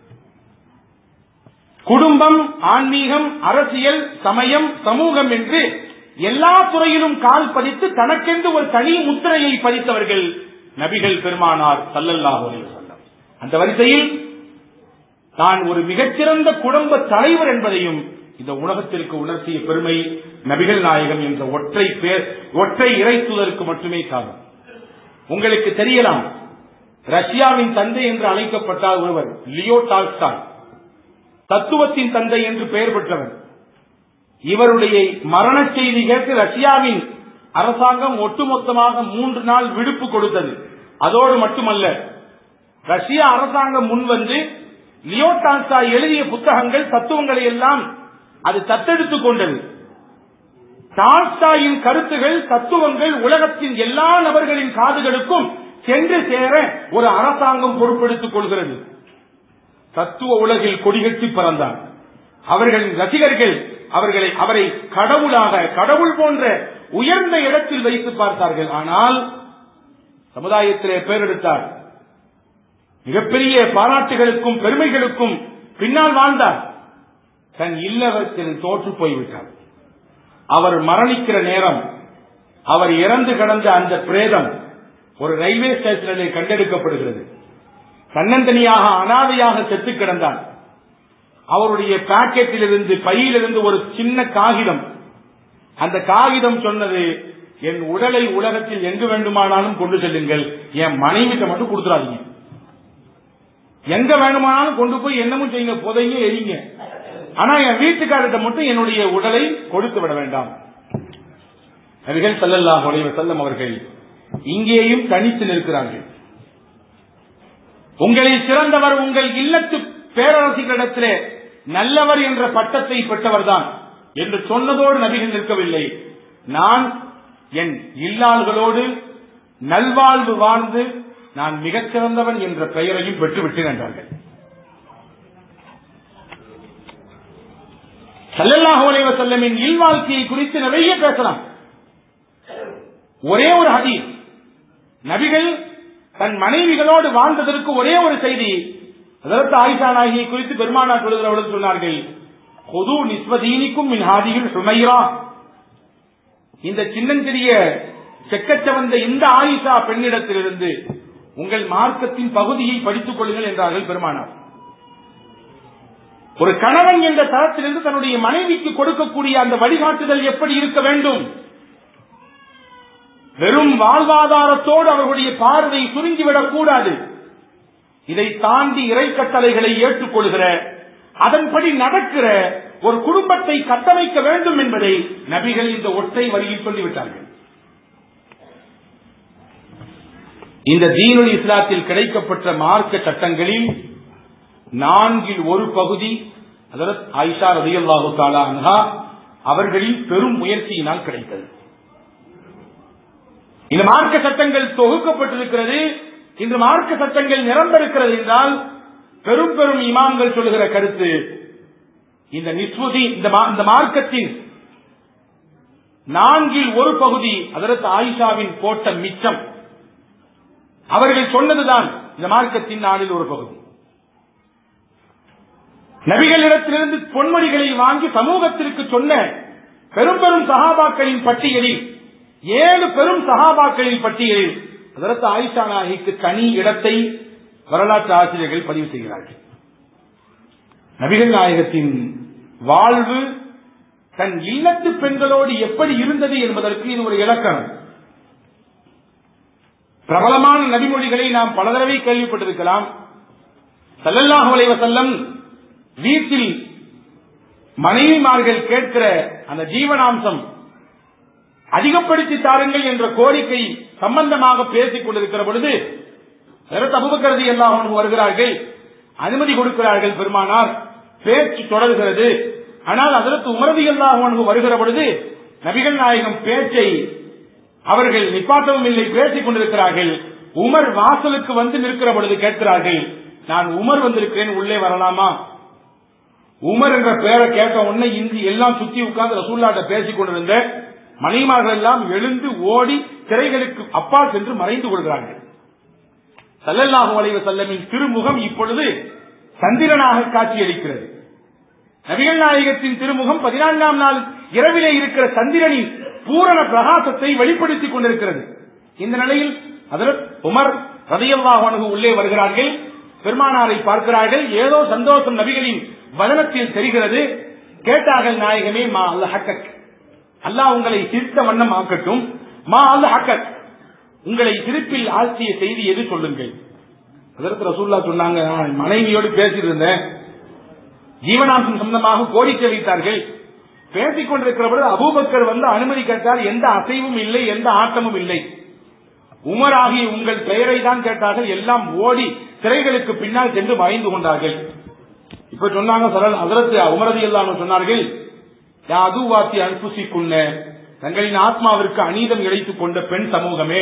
குடும்பம், ஆன்மீகம், அரசியல், சமயம், சமூகம் என்று எல்லா துறையிலும் கால் பதித்து தனக்கென்று ஒரு தனி முத்திரையை பதித்தவர்கள் நபிகள் பெருமானார் ஸல்லல்லாஹு அலைஹி வஸல்லம். அந்த வரிசையில் தான் ஒரு மிகச்சிறந்த குடும்ப தலைவர் என்பதையும் இந்த உலகத்திற்கு உணர்த்திய பெருமை நபிகள் நாயகம் என்ற ஒற்றை பேர், ஒற்றை இறைத்துதற்கு மட்டுமே சாகும். உங்களுக்கு தெரியலாம், ரஷ்யாவின் தந்தை என்று அழைக்கப்பட்டால் ஒருவர் லியோ டால்ஸ்டாய், தத்துவத்தின் தந்தை என்று பெயர் பெற்றவர். இவருடைய மரண செய்தி கேட்டு ரஷ்யாவின் அரசாங்கம் ஒட்டுமொத்தமாக மூன்று நாள் விடுப்பு கொடுத்தது. அதோடு மட்டுமல்ல, ரஷ்ய அரசாங்கம் முன்வந்து லியோ டால்ஸ்டாய் எழுதிய புத்தகங்கள், தத்துவங்களை எல்லாம் அது தத்தெடுத்துக் கொண்டது. டால்ஸ்டாயின் கருத்துகள், தத்துவங்கள் உலகத்தின் எல்லா நபர்களின் காதுகளுக்கும் சென்று சேர ஒரு அரசாங்கம் பொறுப்பெடுத்துக் கொள்கிறது. தத்துவ உலகில் கொடிகட்டி பறந்தார். அவர்களின் ரசிகர்கள் அவர்களை அவரை கடவுளாக, கடவுள் போன்ற உயர்ந்த இடத்தில் வைத்து பார்த்தார்கள். ஆனால் சமுதாயத்திலே பேரெடுத்தார். மிகப்பெரிய பாராட்டுகளுக்கும் பெருமைகளுக்கும் பின்னால் வாழ்ந்தார். தன் இல்லறத்தில் தோற்று போய்விட்டார். அவர் மரணிக்கிற நேரம், அவர் இறந்து கிடந்த அந்த பிரேதம் ஒரு ரயில்வே ஸ்டேஷனில் கண்டெடுக்கப்படுகிறது. தன்னந்தனியாக அனாதையாக செத்து கிடந்தார். அவருடைய பாக்கெட்டில் இருந்து, பையிலிருந்து ஒரு சின்ன காகிதம். அந்த காகிதம் சொன்னது, என் உடலை உலகத்தில் எங்கு வேண்டுமானாலும் கொண்டு செல்லுங்கள், என் மனைவிட்ட மட்டும் கொடுத்துறாதீங்க. எங்க வேணுமானாலும் கொண்டு போய் என்னமும் செய்யுங்க, புதைங்க, எரிங்க, ஆனா என் வீட்டுக்காரர்கிட்ட மட்டும் என்னுடைய உடலை கொடுத்து விட வேண்டாம். நபிகள் ஸல்லல்லாஹு அலைஹி வஸல்லம் அவர்கள் இங்கேயும் தனித்து நிற்கிறார்கள். உங்களில் சிறந்தவர் உங்கள் இல்லத்து பேரரசிகளிடத்திலே நல்லவர் என்ற பட்டத்தை பெற்றவர்தான் என்று சொன்னதோடு நபிகள் நிற்கவில்லை. நான் என் இல்லாள்களோடு நல்வாழ்வு வாழ்ந்து நான் மிகச் சிறந்தவன் என்ற பெயரையும் பெற்றுவிட்டேன் என்றார்கள். ஸல்லல்லாஹு அலைஹி வஸல்லமின் இல்வாழ்க்கையை குறித்து நிறைய பேசலாம். ஒரே ஒரு ஹதீஸ், நபிகள் தன் மனைவிகளோடு வாழ்ந்ததற்கு ஒரே ஒரு செய்தி. ஹஜ்ரத் ஆயிஷா நாயகி குறித்து பெருமானார் சொல்லுகிறவர்கள் சொன்னார்கள், ஹுது நிஸ்வதீனிக்கும் மின் ஹாதிஹில் ஹுமைரா. இந்த சின்னஞ்சிறிய செக்கச்சவந்த இந்த ஆயிஷா பெண்ணிடத்திலிருந்து உங்கள் மார்க்கத்தின் பகுதியை படித்துக் கொள்ளுங்கள் என்றார்கள் பெருமானார். ஒரு கணவன் என்ற தரத்திலிருந்து தன்னுடைய மனைவிக்கு கொடுக்கக்கூடிய அந்த வழிகாட்டுதல் எப்படி இருக்க வேண்டும்? வெறும் வாழ்வாதாரத்தோடு அவர்களுடைய பார்வை சுருங்கிவிடக் கூடாது. இதை தாண்டி இறை கட்டளைகளை ஏற்றுக்கொள்கிற, அதன்படி நடக்கிற ஒரு குடும்பத்தை கட்டமைக்க வேண்டும் என்பதை நபிகள் இந்த ஒற்றை வரியில் சொல்லிவிட்டார்கள். இந்த தீனுல் இஸ்லாத்தில் கிடைக்கப்பட்ட மார்க்க சட்டங்களில் நான்கில் ஒரு பகுதி ஹஜ்ரத் ஆயிஷா ரலியல்லாஹு தஆலா அன்ஹா அவர்களின் பெரும் முயற்சியினால் கிடைத்தது. இந்த மார்க்க சட்டங்கள் தொகுக்கப்பட்டிருக்கிறது. இன்று மார்க்க சட்டங்கள் நிரம்பிருக்கிறது என்றால் பெரும் பெரும் இமாம்கள் சொல்லுகிற கருத்து, இந்த நிஸ்வதி, இந்த மார்க்கத்தின் நான்கில் ஒரு பகுதி ஹஜ்ரத் ஆயிஷாவின் போட்ட மிச்சம். அவர்கள் சொன்னதுதான் இந்த மார்க்கத்தின் நாளில் ஒரு பகுதி. நபிகளிடத்திலிருந்து பொன்மொழிகளை வாங்கி சமூகத்திற்கு சொன்ன பெரும் பெரும் சஹாபாக்களின் பட்டியலில் ஏழு பெரும் சஹாபாக்களின் பட்டியலில் ஹஜ்ரத் ஆயிஷா நாயகிக்கு தனி இடத்தை வரலாற்று ஆசிரியர்கள் பதிவு செய்கிறார்கள். நபிகள் நாயகத்தின் வாழ்வு தன் இல்லத்து பெண்களோடு எப்படி இருந்தது என்பதற்கு இது ஒரு இலக்கணம். பிரபலமான நபிமொழிகளை நாம் பல தடவை கேள்விப்பட்டிருக்கலாம். ஸல்லல்லாஹு அலைஹி வஸல்லம் வீட்டில் மனைவிமார்கள் கேட்கிற அந்த ஜீவனாம்சம் அதிகப்படுத்தி தாருங்கள் என்ற கோரிக்கை சம்பந்தமாக பேசிக் கொண்டிருக்கிற பொழுது ஹஜ்ரத் அபூபக்கர் ரலியல்லாஹு அன்ஹு வருகிறார்கள், அனுமதி கொடுக்கிறார்கள். பெருமானார் பேச்சு தொடர்கிறது. ஆனால் ஹஜ்ரத் உமர் ரலியல்லாஹு அன்ஹு வருகிற பொழுது நபிகள் நாயகம் பேச்சை அவர்கள் நிப்பாட்டவும் இல்லை, பேசிக் கொண்டிருக்கிறார்கள். உமர் வாசலுக்கு வந்து நிற்கிற பொழுது கேட்கிறார்கள், நான் உமர் வந்திருக்கிறேன், உள்ளே வரலாமா? உமர் என்ற பெயரை கேட்ட உடனே இன்று எல்லாம் சுத்தி உட்கார்ந்து ரசூலுல்லாஹ்ட்ட பேசிக் கொண்டிருந்த மணிமார்கள் எல்லாம் எழுந்து ஓடி திரைகளுக்கு அப்பால் சென்று மறைந்து கொள்கிறார்கள். ஸல்லல்லாஹு அலைஹி வஸல்லமின் திருமுகம் இப்பொழுது சந்திரனாக காட்சியளிக்கிறது. நபிகள் நாயகத்தின் திருமுகம் பதினான்காம் நாள் இரவிலே இருக்கிற சந்திரனின் பூரண பிரகாசத்தை வெளிப்படுத்திக் கொண்டிருக்கிறது. இந்த நிலையில் ஹஜ்ரத் உமர் ரலியல்லாஹு அன்ஹு உள்ளே வருகிறார்கள். பெருமானாரை பார்க்கிறார்கள். ஏதோ சந்தோஷம் நபிகளின் வதனத்தில் தெரிகிறது. கேட்டார்கள், நாயகமே, மா அல் ஹக்கக், அல்லாஹ் உங்களை சிரித்த வண்ணம் ஆக்கட்டும். மா அல் ஹக்கக், உங்களை சிரிப்பில் ஆழ்த்திய செய்தி எது சொல்லுங்கள். ஹஜ்ரத் ரசூலுல்லாஹ் சொன்னாங்க, மனைவியோடு பேசிட்டு இருந்தேன், ஜீவனாம்சம் சம்பந்தமாக கோரிக்கை வைத்தார்கள். பேசிக் கொண்டிருக்கிற பொழுது அபூபக்கர் வந்து அனுமதி கேட்டார். எந்த அசைவும் இல்லை, எந்த ஆட்டமும் இல்லை. உமர் ஆகிய உங்கள் பெயரை தான் கேட்டார்கள். எல்லாம் ஓடி திரைகளுக்கு பின்னால் சென்று மறைந்து கொண்டார்கள். இப்ப சொன்னாங்க, ஹஜ்ரத் உமர் ரலியல்லாஹு அன்ஹு சொன்னார்கள், யா அதுவாத்தி அன்புசிக்குன்ன, தங்களின் ஆத்மாவிற்கு அநீதம் இழைத்துக் கொண்ட பெண் சமூகமே,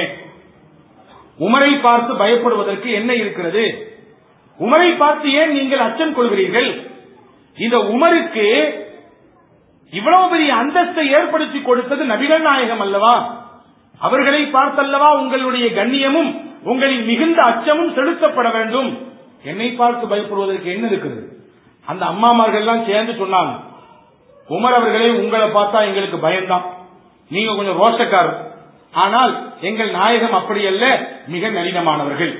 உமரை பார்த்து பயப்படுவதற்கு என்ன இருக்கிறது? உமரை பார்த்து ஏன் நீங்கள் அச்சம் கொள்கிறீர்கள்? இந்த உமருக்கு இவ்வளவு பெரிய அந்தஸ்தை ஏற்படுத்தி கொடுத்தது நபிகள் நாயகம் அல்லவா? அவர்களை பார்த்தல்லவா உங்களுடைய கண்ணியமும் உங்களின் மிகுந்த அச்சமும் செலுத்தப்பட வேண்டும். என்னை பார்த்து பயப்படுவதற்கு என்ன இருக்கிறது? அந்த அம்மாமார்கள் எல்லாம் சேர்ந்து சொன்னாங்க, உமர் அவர்களே, உங்களை பார்த்தா எங்களுக்கு பயம்தான், நீங்க கொஞ்சம் ரோஷக்காரர், ஆனால் எங்கள் நாயகம் அப்படி அல்ல, மிக நளினமானவர்கள்,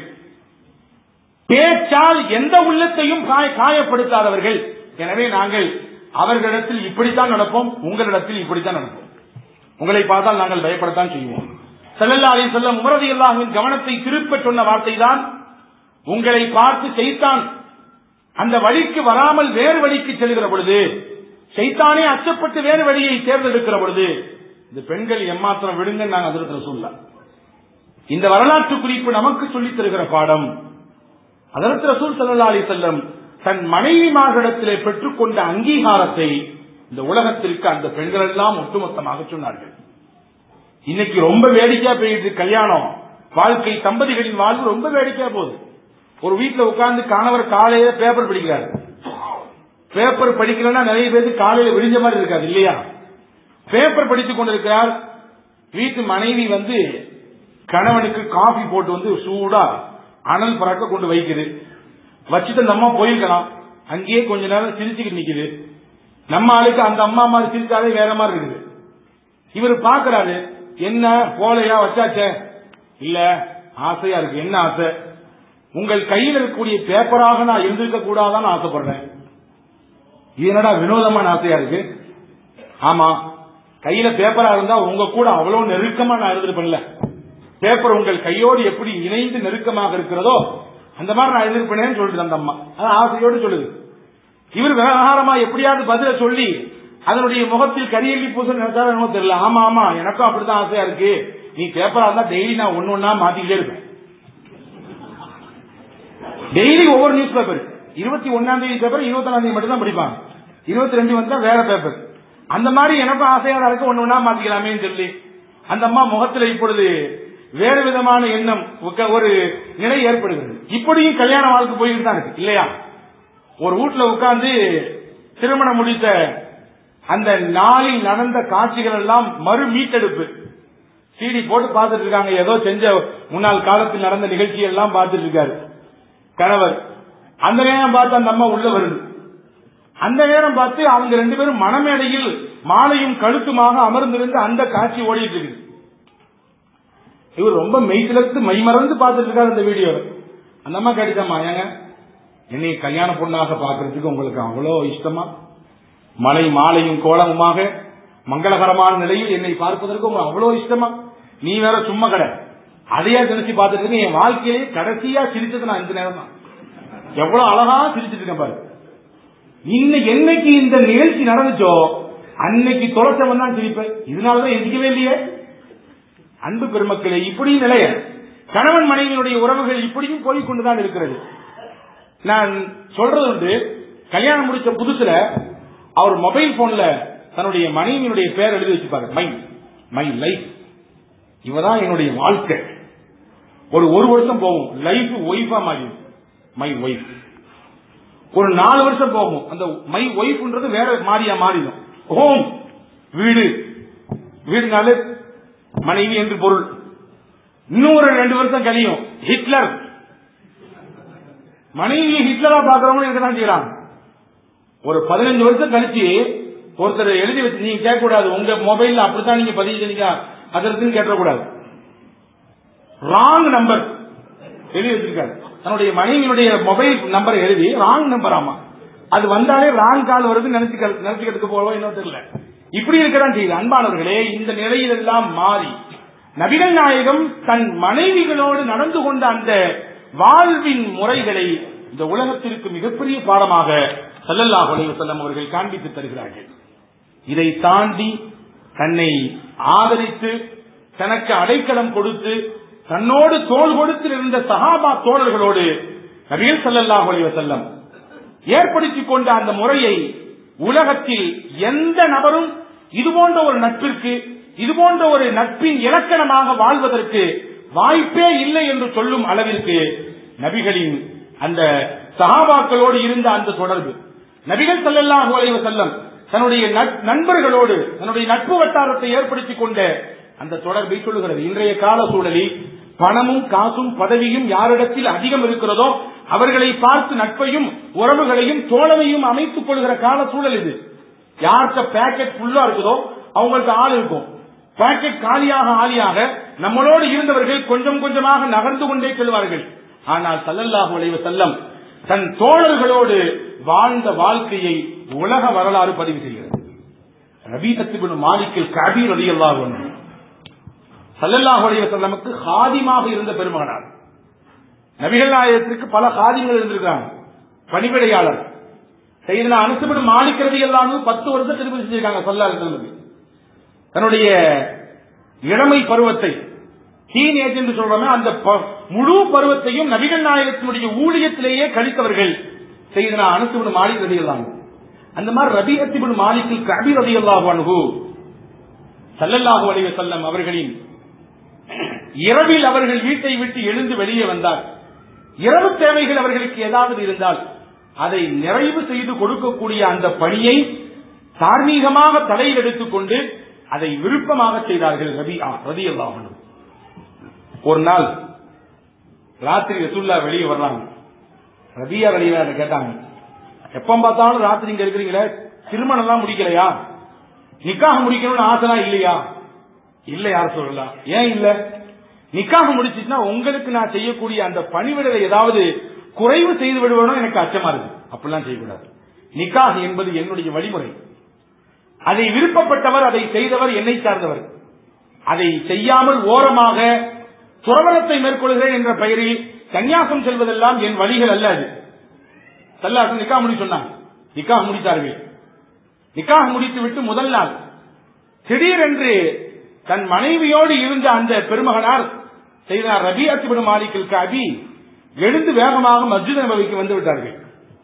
பேச்சால் எந்த உள்ளத்தையும் காயப்படுத்தாதவர்கள். எனவே நாங்கள் அவர்களிடத்தில் இப்படித்தான் நடப்போம், உங்களிடத்தில் இப்படித்தான் நடப்போம், உங்களை பார்த்தால் நாங்கள் பயப்படத்தான் செய்வோம். ஸல்லல்லாஹு அலைஹி வஸல்லம் உமர் ரலியல்லாஹு அன்ஹு கவனத்தை திருப்ப சொன்ன வார்த்தை தான், உங்களை பார்த்து ஷைத்தான் அந்த வழிக்கு வராமல் வேறு வழிக்கு செல்கிற பொழுது, ஷைத்தானே அச்சப்பட்டு வேறு வழியை தேர்ந்தெடுக்கிற பொழுது, இந்த பெண்கள் எம்மாத்திரம் விடுங்க நாங்கள் ஹஜ்ரத் ரசூலுல்லாஹ். இந்த வரலாற்று குறிப்பு நமக்கு சொல்லித் தருகிற பாடம். ஹஜ்ரத் ரசூல் ஸல்லல்லாஹு அலைஹி வஸல்லம் தன் மனைவிமார்களிடத்திலே பெற்றுக்கொண்ட அங்கீகாரத்தை இந்த உலகத்திற்கு அந்த பெண்கள் எல்லாம் ஒட்டுமொத்தமாக சொன்னார்கள். இன்னைக்கு ரொம்ப வேடிக்கையா போயிட்டு கல்யாணம் வாழ்க்கை, தம்பதிகளின் வாழ்வு ரொம்ப வேடிக்கையா போகுது. ஒரு வீட்டுல உட்கார்ந்து கணவர் காலையில பேப்பர் படிக்கிறார். பேப்பர் படிக்கலன்னா நிறைய பேருக்கு காலையில விடிஞ்ச மாதிரி இருக்காது இல்லையா? பேப்பர் படித்துக் கொண்டிருக்கிறார். வீட்டு மனைவி வந்து கணவனுக்கு காபி போட்டு வந்து சூடா அனல் பறக்க கொண்டு வைக்குது. வச்சுட்டு அந்த அம்மா போயிருக்கலாம், அங்கேயே கொஞ்ச நேரம் சிரிச்சுக்கிட்டு நிக்குது. நம்ம ஆளுக்கு அந்த அம்மா மாதிரி சிரிச்சாலே வேற மாதிரி இருக்குது. இவர் பாக்குறாரு, என்ன போலையா வச்சாச்சே, இல்ல ஆசையா இருக்கு. என்ன ஆசை? உங்கள் கையில் இருக்கக்கூடிய பேப்பராக நான் இருந்திருக்க கூடாதான்னு ஆசைப்படுறேன். இது என்னடா வினோதமான ஆசையா இருக்கு? ஆமா, கையில பேப்பரா இருந்தா உங்க கூட அவ்வளவு நெருக்கமா நான் இருந்திருப்பேன்ல. பேப்பர் உங்கள் கையோடு எப்படி இணைந்து நெருக்கமாக இருக்கிறதோ அந்த மாதிரி நான் எதிர்ப்பேன்னு சொல்லுது அந்த அம்மா. அதான் ஆசையோடு சொல்லுது. இவர் விவகாரமா எப்படியாவது பதில சொல்லி அதனுடைய முகத்தில் கரியல்லி பூச நினைச்சாலும் தெரியல. ஆமா ஆமா, எனக்கும் அப்படித்தான் ஆசையா இருக்கு. நீ பேப்பரா இருந்தா டெய்லி நான் ஒன்னு ஒன்னா மாத்திக்கிட்டே இருப்பேன். டெய்லி ஒவ்வொரு நியூஸ் பேப்பர், இருபத்தி ஒன்னாம் தேதி பேப்பர் இருபத்தி ஒன்னாம் தேதி மட்டும் தான் படிப்பாங்க. இருபத்தி ரெண்டு வந்தா வேற பேப்பர். அந்த மாதிரி எனக்கும் ஆசையா இருக்கு, ஒன்னு ஒன்னா மாத்திக்கலாமே சொல்லி அந்த அம்மா முகத்துல இப்பொழுது வேறு விதமான எண்ணம், ஒரு நிலை ஏற்படுகிறது. இப்படியும் கல்யாண வாழ்க்கை போயிட்டு தான் இருக்கு இல்லையா? ஒரு வீட்டுல உட்கார்ந்து திருமணம் முடித்த அந்த நாளில் நடந்த காட்சிகள் எல்லாம் மறு மீட்டெடுப்பு சீடி போட்டு பார்த்துட்டு இருக்காங்க. ஏதோ செஞ்ச முன்னாள் காலத்தில் நடந்த நிகழ்ச்சி எல்லாம் பார்த்துட்டு இருக்காரு கணவர். அந்த நேரம் பார்த்து அந்த அம்மா உள்ள வருது. அந்த நேரம் பார்த்து அவங்க ரெண்டு பேரும் மணமேடையில் மாலையும் கழுத்துமாக அமர்ந்திருந்து அந்த காட்சி ஓடிட்டு இருக்கு. இவர் ரொம்ப மெய்சிலத்து மைமறந்து பார்த்துட்டு இருக்காரு அந்த வீடியோ. அந்த அம்மா கேட்டுச்சாமா, ஏங்க என்னை கல்யாண பொண்ணாக பாக்குறதுக்கு உங்களுக்கு அவ்வளோ இஷ்டமா? மலை மாலையும் கோலமுமாக மங்களகரமான நிலையில் என்னை பார்ப்பதற்கு உங்களுக்கு அவ்வளோ இஷ்டமா? நீ வேற சும்மா கடை அதையா நினைச்சு பார்த்துட்டு இருக்க. என் வாழ்க்கையிலே கடைசியா சிரிச்சது நான் இந்த நேரம் தான். எவ்வளவு அழகா சிரிச்சிட்டு இருக்கேன் பாரு. இன்னைக்கு என்னைக்கு இந்த நிகழ்ச்சி நடந்துச்சோ அன்னைக்கு தொலைச்சவன் தான் சிரிப்பேன். இதனாலதான் எதிர்க்கவே இல்லையே. அன்பு பெருமக்களே, இப்படி நிலைய கணவன் மனைவியினுடைய உறவுகள் இப்படியும் போய்கொண்டுதான் இருக்கிறது. நான் சொல்றது வந்து, கல்யாணம் முடிச்ச புதுசுல அவர் மொபைல் போன்ல தன்னுடைய மனைவியினுடைய பேர் எழுதி வச்சுப்பாரு. மை மை லைஃப், இவதான் என்னுடைய வாழ்க்கை. ஒரு ஒரு வருஷம் போகும், லைஃப் ஒய்ஃபா மாறி மை ஒய்ஃப். ஒரு நாலு வருஷம் போகும், அந்த மை ஒய்ஃப்ன்றது வேற மாறியா மாறிடும். ஹோம் வீடு, வீடுனால மனைவி என்று பொருள். இன்னொரு ரெண்டு வருஷம் கழியும், ஹிட்லர். மனைவி ஹிட்லரா பாக்குறவங்க இருக்கதான் செய்யறாங்க. ஒரு பதினஞ்சு வருஷம் கழிச்சு ஒருத்தர் எழுதி வச்சு, நீங்க கேட்க கூடாது, உங்க மொபைல்ல அப்படித்தான் நீங்க பதிவு செஞ்சீங்க அதற்கு கேட்கக்கூடாது. ராங் நம்பர் எழுதி வச்சிருக்காரு. தன்னுடைய மனைவியினுடைய மொபைல் நம்பரை எழுதி ராங் நம்பர். ஆமா, அது வந்தாலே ராங் கால் வருது நினைச்சு நினைச்சுக்கிறதுக்கு போவோம் இன்னும் தெரியல. இப்படி இருக்கிறான் செய்யுது. அன்பானவர்களே, இந்த நிலையிலெல்லாம் மாறி நபிகள் நாயகம் தன் மனைவிகளோடு நடந்து கொண்ட அந்த வாழ்வின் முறைகளை இந்த உலகத்திற்கு மிகப்பெரிய பாடமாக ஸல்லல்லாஹு அலைஹி வஸல்லம் அவர்கள் காண்பித்து தருகிறார்கள். இதை தாண்டி தன்னை ஆதரித்து தனக்கு அடைக்கலம் கொடுத்து தன்னோடு தோள் கொடுத்து இருந்த சஹாபா தோழர்களோடு நபிகள் ஸல்லல்லாஹு அலைஹி வஸல்லம் ஏற்படுத்திக் கொண்ட அந்த முறையை உலகத்தில் எந்த நபரும் இதுபோன்ற ஒரு நட்பிற்கு, இதுபோன்ற ஒரு நட்பின் இலக்கணமாக வாழ்வதற்கு வாய்ப்பே இல்லை என்று சொல்லும் அளவிற்கு நபிகளின் அந்த சஹாபாக்களோடு இருந்த அந்த தொடர்பு, நபிகள் ஸல்லல்லாஹு அலைஹி வஸல்லம் தன்னுடைய நண்பர்களோடு தன்னுடைய நட்பு வட்டாரத்தை ஏற்படுத்திக் கொண்ட அந்த தொடர்பை சொல்லுகிறது. இன்றைய கால சூழலில் பணமும் காசும் பதவியும் யாரிடத்தில் அதிகம் இருக்கிறதோ அவர்களை பார்த்து நட்பையும் உறவுகளையும் தோழமையும் அமைத்துக் கொள்கிற கால சூழல் இது. யார்கிட்ட பேக்கெட் ஃபுல்லா இருக்குதோ அவங்களுக்கு ஆள் இருக்கும். பாக்கெட் காலியாக ஆலியாக நம்மளோடு இருந்தவர்கள் கொஞ்சம் கொஞ்சமாக நகர்ந்து கொண்டே செல்வார்கள். ஆனால் ஸல்லல்லாஹு அலைஹி வஸல்லம் தன் தோழர்களோடு வாழ்ந்த வாழ்க்கையை உலக வரலாறு பதிவு செய்கிறது. ரபீஅத் இப்னு மாலிக் அல்-கஅபி ரலியல்லாஹு அன்ஹு ஸல்லல்லாஹு அலைஹி வஸல்லமுக்கு ஹாதிமாக இருந்த பெருமகனார். நபிகள் நாயகத்திற்கு பல ஹாதிகள் இருந்திருக்காங்க, பணிவிடையாளர். சையதுனா அனஸ் இப்னு மாலிக் ரலியல்லாஹு அன்ஹு பத்து வருஷம் திருப்பி செஞ்சிருக்காங்க ஸல்லல்லாஹு அலைஹி வஸல்லம். தன்னுடைய இளமை பருவத்தை, டீனேஜ் என்று சொல்றோமே, அந்த முழு பருவத்தையும் நபிகள் நாயகத்தினுடைய ஊழியத்திலேயே கழித்தவர்கள் சையதுனா அனஸ் இப்னு மாலிக் ரலியல்லாஹு அன்ஹு. அந்த மாதிரி ரபீஅத் இப்னு மாலிக் அல்-கஅபி ரலியல்லாஹு அன்ஹு ஸல்லல்லாஹு அலைஹி வஸல்லம் அவர்களின் இரவில் அவர்கள் வீட்டை விட்டு எழுந்து வெளியே வந்தார். இரவு தேவைகள் அவர்களுக்கு ஏதாவது இருந்தால் அதை நிறைவு செய்து கொடுக்கக்கூடிய அந்த பணியை தார்மீகமாக தலையில் எடுத்துக் கொண்டு அதை விருப்பமாக செய்தார்கள் ரபீஆ ரலியல்லாஹு அன்ஹு. ஒரு நாள் ராத்திரி ரசூலுல்லாஹ் வெளியே வர்றாங்க. ரபீஆ ரலியல்லாஹு அன்ஹு கேட்டாங்க, எப்ப பார்த்தாலும் ராத்திரி இங்க இருக்கிறீங்களே, திருமணம் எல்லாம் முடிக்கலையா, நிக்காக முடிக்கணும்னு ஆசைனா இல்லையா? இல்ல யார் சொல்லலாம். ஏன் இல்ல? நிக்காக முடிச்சுன்னா உங்களுக்கு நான் செய்யக்கூடிய அந்த பணிவிடலை ஏதாவது குறைவு செய்து விடுவேனோ எனக்கு அச்சமா இருக்கு. அப்படிலாம் செய்யக்கூடாது. நிக்காக என்பது என்னுடைய வழிமுறை. அதை விருப்பப்பட்டவர், அதை செய்தவர் என்னை சார்ந்தவர். அதை செய்யாமல் ஓரமாக துறவரத்தை மேற்கொள்கிறேன் என்ற பெயரில் சன்னியாசம் செல்வதெல்லாம் என் வழிகள் அல்ல. அது சல்லாசம் நிக்காக முடி சொன்னாங்க, நிக்காக முடித்தார்கள். நிக்காக முடித்து விட்டு முதல் நாள் திடீரென்று தன் மனைவியோடு இருந்த அந்த பெருமகனார் செய்த ரபீஅத் இப்னு மாலிக் அல்-கஅபி எழுந்து வேகமாக மஸ்ஜித் நபவிக்கு வந்து விட்டார்கள்.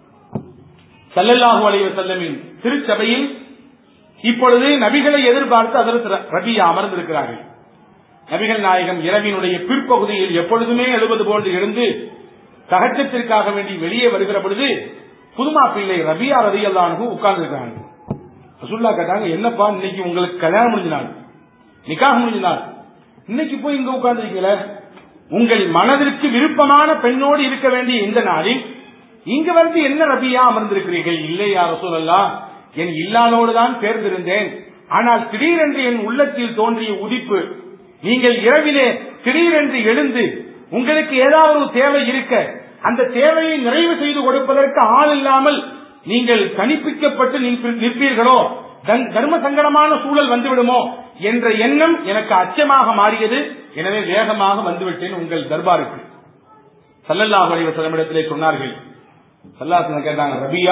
ஸல்லல்லாஹு அலைஹி வஸல்லமின் திருச்சபையில் இப்பொழுது நபிகளை எதிர்பார்த்து ஹஜ்ரத் ரபீஆ அமர்ந்திருக்கிறார்கள். நபிகள் நாயகம் இரவினுடைய பிற்பகுதியில் எப்பொழுதுமே எழுவது போன்று எழுந்து தஹஜ்ஜத்திற்காக வேண்டி வெளியே வருகிற பொழுது புதுமா பிள்ளை ரபீஆ ரலியல்லாஹு அன்ஹு உட்கார்ந்து இருக்காங்க. ரசூலுல்லாஹ் கேட்டாங்க, என்னப்பா இன்னைக்கு உங்களுக்கு கல்யாணம் முடிஞ்ச நாள், நிக்காக முடிஞ்ச நாள், இன்னைக்கு போய் இங்க உட்கார்ந்து இருக்கீங்களே, உங்கள் மனதிற்கு விருப்பமான பெண்ணோடு இருக்க வேண்டிய இந்த நாளில் இங்க வந்து என்ன ரபீஆ அமர்ந்திருக்கிறீர்கள்? இல்லை யா ரசூலல்லாஹ், என் இல்லானோடு தான் சேர்ந்திருந்தேன், ஆனால் திடீரென்று என் உள்ளத்தில் தோன்றிய உதிப்பு, நீங்கள் இரவிலே திடீரென்று எழுந்து உங்களுக்கு ஏதாவது ஒரு தேவை இருக்க அந்த தேவையை நிறைவு செய்து கொடுப்பதற்கு ஆள் இல்லாமல் நீங்கள் தனிப்பிக்கப்பட்டு நிற்பீர்களோ, தர்ம சங்கடமான சூழல் வந்துவிடுமோ என்ற எண்ணம் எனக்கு அச்சமாக மாறியது. எனவே வேகமாக வந்துவிட்டேன் உங்கள் தர்பாருக்கு. ஸல்லல்லாஹு அலைஹி வஸல்லம் இடத்திலே சொன்னார்கள். ஸல்லல்லாஹு அலைஹி வஸல்லம் கேட்டாங்க, ரபியா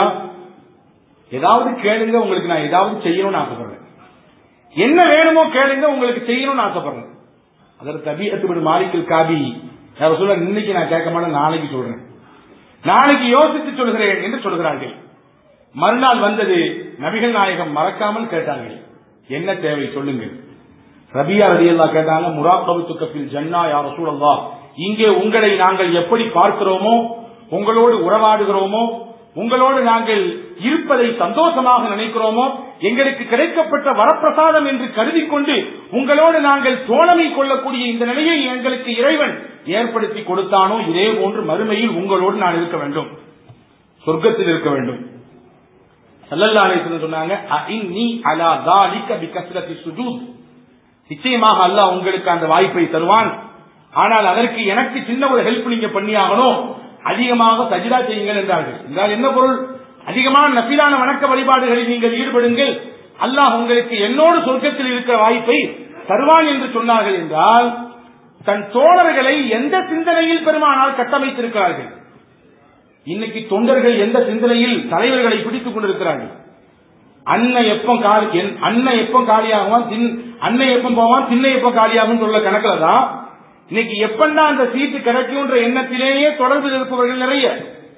ஏதாவது கேளுங்க, உங்களுக்கு நான் ஏதாவது செய்யணும்னு ஆசைப்படுறேன். என்ன வேணுமோ கேளுங்க, உங்களுக்கு செய்யணும்னு ஆசைப்படுறேன். அதற்கு தபீஅத் பின் மாலிக் காபி அவர் சொல்ல, இன்னைக்கு நான் கேட்க மாட்டேன், நாளைக்கு சொல்றேன், நாளைக்கு யோசித்து சொல்கிறேன் என்று சொல்கிறார்கள். மறுநாள் வந்தது. நபிகள் நாயகம் மறக்காமல் கேட்டார்கள், என்ன தேவை சொல்லுங்கள். ரபியா ரலியல்லாஹு கேட்டாங்க, முராகபத்துக ஃபில் ஜன்னா யா ரசூலல்லாஹ், இங்கே உங்களை நாங்கள் எப்படி பார்க்கிறோமோ, உங்களோடு உறவாடுகிறோமோ, உங்களோடு நாங்கள் இருப்பதை சந்தோஷமாக நினைக்கிறோமோ, எங்களுக்கு கிடைக்கப்பட்ட வரப்பிரசாதம் என்று கருதி கொண்டு உங்களோடு நாங்கள் தோழமை கொள்ளக்கூடிய இந்த நிலையை எங்களுக்கு இறைவன் ஏற்படுத்தி கொடுத்தானோ, இதே போன்று மறுமையில் உங்களோடு நான் இருக்க வேண்டும், சொர்க்கத்தில் இருக்க வேண்டும். ஸல்லல்லாஹு அலைஹி வஸல்லம் சொன்னாங்க, அஇன்னி அலா ஸாலிக பிகஸ்ரத்தி சுஜூத், நிச்சயமாக அல்லாஹ் உங்களுக்கு அந்த வாய்ப்பை தருவான். ஆனால் அதற்கு எனக்கு சின்ன ஒரு ஹெல்ப் நீங்க பண்ணியாகணும், அதிகமாக சஜிதா செய்யுங்கள் என்றார்கள். என்றால் என்ன பொருள்? அதிகமான நஃபிலான வணக்க வழிபாடுகளில் நீங்கள் ஈடுபடுங்கள், அல்லாஹ் உங்களுக்கு என்னோடு சொர்க்கத்தில் இருக்கிற வாய்ப்பை தருவான் என்று சொன்னார்கள். என்றால் தன் தோழர்களை எந்த சிந்தனையில் பெருமானால் கட்டமைத்திருக்கிறார்கள். இன்னைக்கு தொண்டர்கள் எந்த சிந்தனையில் தலைவர்களை பிடித்துக் கொண்டிருக்கிறார்கள். அண்ணன் எப்பம் காலி, அண்ணன் எப்பம் காலியாகுவான், அண்ணன் எப்பம் போவான், சின்ன எப்பம் காலியாகும் சொல்ல கணக்குல தான் இன்னைக்கு எப்பந்தான் அந்த சீட்டு கிடைக்கும்ன்ற எண்ணத்திலேயே தொடர்பில் இருப்பவர்கள் நிறைய.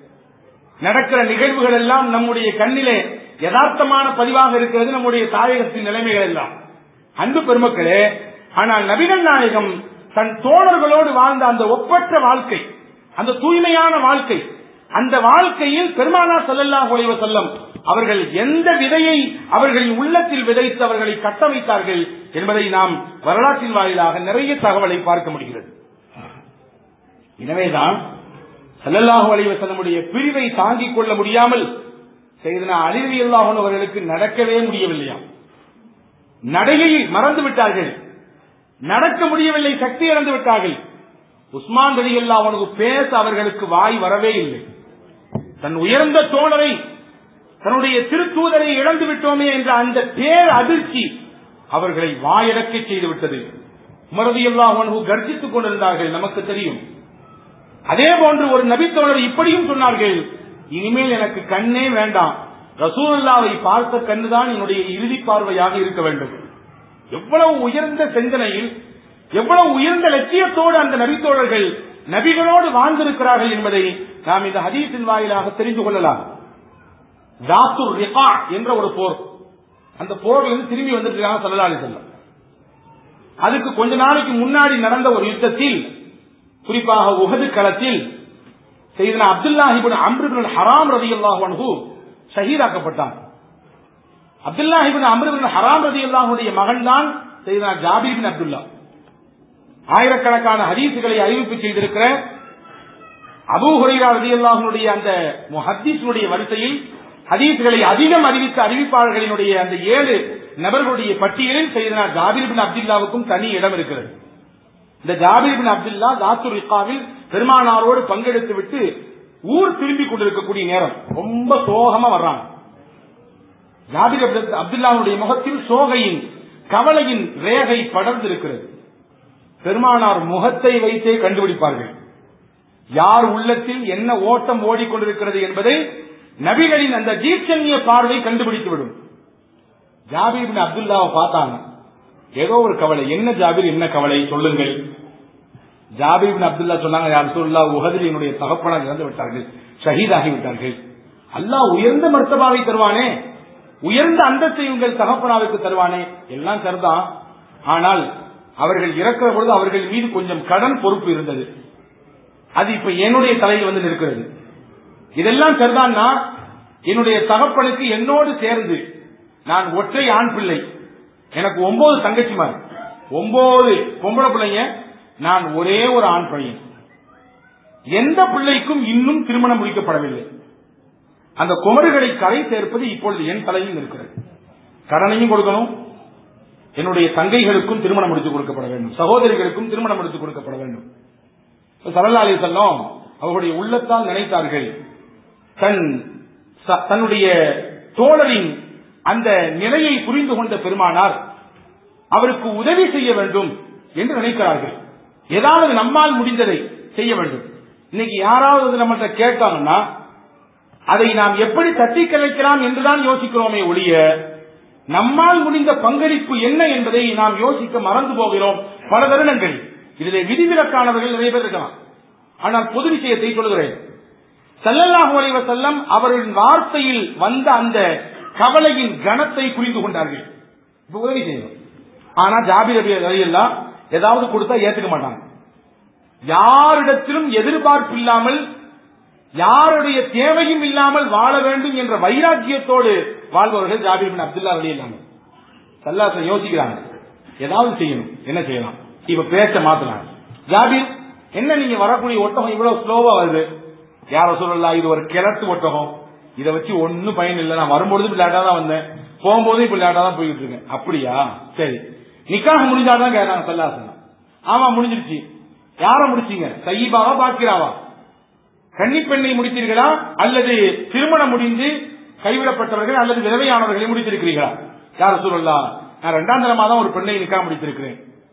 நடக்கிற நிகழ்வுகள் எல்லாம் நம்முடைய கண்ணிலே யதார்த்தமான பதிவாக இருக்கிறது, நம்முடைய தாயகத்தின் நிலைமைகள் எல்லாம். அன்பு பெருமக்களே, ஆனால் நபிகள் நாயகம் தன் தோழர்களோடு வாழ்ந்த அந்த ஒப்பற்ற வாழ்க்கை, அந்த தூய்மையான வாழ்க்கை, அந்த வாழ்க்கையில் பெருமானார் ஸல்லல்லாஹு அலைஹி வஸல்லம் அவர்கள் எந்த விதையை அவர்களின் உள்ளத்தில் விதைத்து அவர்களை கட்டமைத்தார்கள் என்பதை நாம் வரலாற்றின் வாயிலாக நிறைய தகவலை பார்க்க முடிகிறது. எனவேதான் ஸல்லல்லாஹு அலைஹி வஸல்லமுடைய பிரிவை தாங்கிக் கொள்ள முடியாமல் சையதுனா அலி ரலியல்லாஹு அன்ஹு அவர்களுக்கு நடக்கவே முடியவில்லையாம். நடையை மறந்து விட்டார்கள், நடக்க முடியவில்லை, சக்தி இழந்து விட்டார்கள். உஸ்மான் ரலியல்லாஹு அன்ஹு பேச அவர்களுக்கு வாய் வரவே இல்லை. தன் உயர்ந்த தோழரை, தன்னுடைய திருத்தூதரை இழந்து விட்டோமே என்ற அந்த பேர் அதிர்ச்சி அவர்களை வாயடக்க செய்துவிட்டது. உமர் ரலியல்லாஹு அன்ஹு கர்ஜித்துக் கொண்டிருந்தார்கள், நமக்கு தெரியும். அதே போன்று ஒரு நபித்தோழர் இப்படியும் சொன்னார்கள், இனிமேல் எனக்கு கண்ணே வேண்டாம், ரசூலுல்லாஹ்வை பார்த்த கண்ணுதான் என்னுடைய இறுதி பார்வையாக இருக்க வேண்டும். எவ்வளவு உயர்ந்த சிந்தனையில், எவ்வளவு உயர்ந்த லட்சியத்தோடு அந்த நபித்தோழர்கள் நபிகளோடு வாழ்ந்திருக்கிறார்கள் என்பதை நாம் இந்த ஹதீஸின் வாயிலாக தெரிந்து கொள்ளலாம். ஜாத்துர் ரிகா என்ற ஒரு போர், அந்த போர்ல இருந்து திரும்பி வந்திருக்காங்க ஸல்லல்லாஹு அலைஹி வஸல்லம். அதுக்கு கொஞ்ச நாளைக்கு முன்னாடி நடந்த ஒரு யுத்தத்தில், குறிப்பாக உஹது களத்தில் சையதுனா அப்துல்லாஹ் இப்னு அம்ர் இப்னு ஹராம் ரலியல்லாஹு அன்ஹு ஷஹீதாக்கப்பட்டார். அப்துல்லாஹ் இப்னு அம்ர் இப்னு ஹராம் ரலியல்லாஹு அன்ஹுடைய மகன் தான் சையதுனா ஜாபீர் இப்னு அப்துல்லா. ஆயிரக்கணக்கான ஹதீஸ்களை அறிவிப்பு செய்திருக்கிற அபூ ஹுரைரா ரலியல்லாஹு அன்ஹுடைய அந்த முஹத்திஸுடைய வரிசையில் ஹதீஸ்களை அதிகம் அறிவித்த அறிவிப்பாளர்களினுடைய அந்த ஏழு நபர்களுடைய பட்டியலில் சையதுனா ஜாபீர் இப்னு அப்துல்லாவுக்கும் தனி இடம் இருக்கிறது. இந்த ஜாபீர் இப்னு அப்துல்லா ஜாத்துர் ரிகாவில் பெருமானாரோடு பங்கெடுத்து விட்டு ஊர் திரும்பி கொண்டிருக்கக்கூடிய நேரம் ரொம்ப சோகமா வர்றாங்க. ஜாபீர் அப்துல்லாவுடைய முகத்தில் சோகையின் கவலையின் ரேகை படர்ந்து இருக்கிறது. பெருமானார் முகத்தை வைத்தே கண்டுபிடிப்பார்கள் யார் உள்ளத்தில் என்ன ஓட்டம் ஓடிக்கொண்டிருக்கிறது என்பதை. நபிகளின் அந்த தீட்சண்ய பார்வை கண்டுபிடித்துவிடும். ஜாபீர் இப்னு அப்துல்லாவை பார்த்தாங்க, ஏதோ ஒரு கவலை. என்ன ஜாபீர், என்ன கவலை சொல்லுங்கள். ஜாபீர் இப்னு அப்துல்லா சொன்னாங்க, யா ரசூலுல்லாஹ், உஹதில் என்னுடைய தகப்பனார் இறந்து விட்டார்கள், ஷஹீதாகி விட்டார்கள். அல்லாஹ் உயர்ந்த மர்த்தபாவை தருவானே, உயர்ந்த அந்தத்தை உங்கள் தகப்பனாவுக்கு தருவானே, எல்லாம் சரிதான். ஆனால் அவர்கள் இறக்கிற பொழுது அவர்கள் மீது கொஞ்சம் கடன் பொறுப்பு இருந்தது, அது இப்ப என்னுடைய தலையில் வந்து நிற்கிறது. இதெல்லாம் சரிதான்னா என்னுடைய தகப்பனுக்கு என்னோடு சேர்ந்து, நான் ஒற்றை ஆண் பிள்ளை, எனக்கு ஒன்பது தங்கச்சிமார், ஒன்பது பொம்பளை பிள்ளைங்க, நான் ஒரே ஒரு ஆண் பையன். எந்த பிள்ளைக்கும் இன்னும் திருமணம் முடிக்கப்படவில்லை. அந்த குமருகளை கரை சேர்ப்பது இப்பொழுது என் தலையில் இருக்கிறது. கடனையும் கொடுக்கணும், என்னுடைய தங்கைகளுக்கும் திருமணம் முடித்துக் கொடுக்கப்பட வேண்டும், சகோதரிகளுக்கும் திருமணம் முடித்துக் கொடுக்கப்பட வேண்டும். ஸல்லல்லாஹு அலைஹி வஸல்லம் அவர்களுடைய உள்ளத்தால் நினைத்தார்கள், தன் தன்னுடைய தோழரின் அந்த நிலையை புரிந்து கொண்ட பெருமானார் அவருக்கு உதவி செய்ய வேண்டும் என்று நினைக்கிறார்கள். ஏதாவது நம்மால் முடிந்ததை செய்ய வேண்டும். இன்னைக்கு யாராவது நம்மகிட்ட கேட்டாங்கன்னா அதை நாம் எப்படி தட்டி கலைக்கலாம் என்றுதான் யோசிக்கிறோமே ஒழிய நம்மால் முடிந்த பங்களிப்பு என்ன என்பதை நாம் யோசிக்க மறந்து போகிறோம் பல வருடங்கள். இதிலே விதிவிலக்கானவர்கள் நிறைய பேர் இருக்கலாம். ஆனால் பொது விஷயத்தை சொல்கிறேன். ஸல்லல்லாஹு அலைஹி வஸல்லம் அவர்களின் வார்த்தையில் வந்த அந்த கவலையின் கணத்தை புரிந்து கொண்டார்கள். உதவி செய்யணும். ஆனா ஜாபிர் ரலியல்லாஹு ஏதாவது கொடுத்தா ஏத்துக்க மாட்டாங்க. யாரிடத்திலும் எதிர்பார்ப்பு இல்லாமல் யாருடைய தேவையும் இல்லாமல் வாழ வேண்டும் என்ற வைராக்கியத்தோடு வாழ்பவர்கள் ஜாபிர் பின் அப்துல்லா ரலியல்லாஹு. ஸல்லல்லாஹு யோசிக்கிறாங்க, ஏதாவது செய்யணும், என்ன செய்யலாம், இப்ப பேச்ச மாத்தலாம். ஜாபிர், என்ன நீங்க வரக்கூடிய ஒட்டகம் இவ்வளவு ஸ்லோவா வருது? யார சொல்லலாம், இது ஒரு கிழட்டு ஒட்டகம், இதை வச்சு ஒன்னும் பயன் இல்லை, நான் வரும்பொழுது இப்ப லேட்டா தான் வந்தேன், போகும்போது இப்ப லேட்டா தான் போயிட்டு இருக்கேன். அப்படியா, சரி, நிக்காக முடிஞ்சாதான் கேட்டாங்க ஸல்லல்லாஹு. ஆமா முடிஞ்சிருச்சு. யார முடிச்சீங்க? சையிபாவா பாக்கிராவா? கன்னி பெண்ணை முடித்தீர்களா அல்லது திருமணம் முடிந்து கைவிடப்பட்டவர்கள் அல்லது விதவையானவர்களை முடித்திருக்கிறீர்களா? யார சொல்லலாம், நான் இரண்டாம் தரமா தான் ஒரு பெண்ணை நிக்காக முடித்திருக்கிறேன்.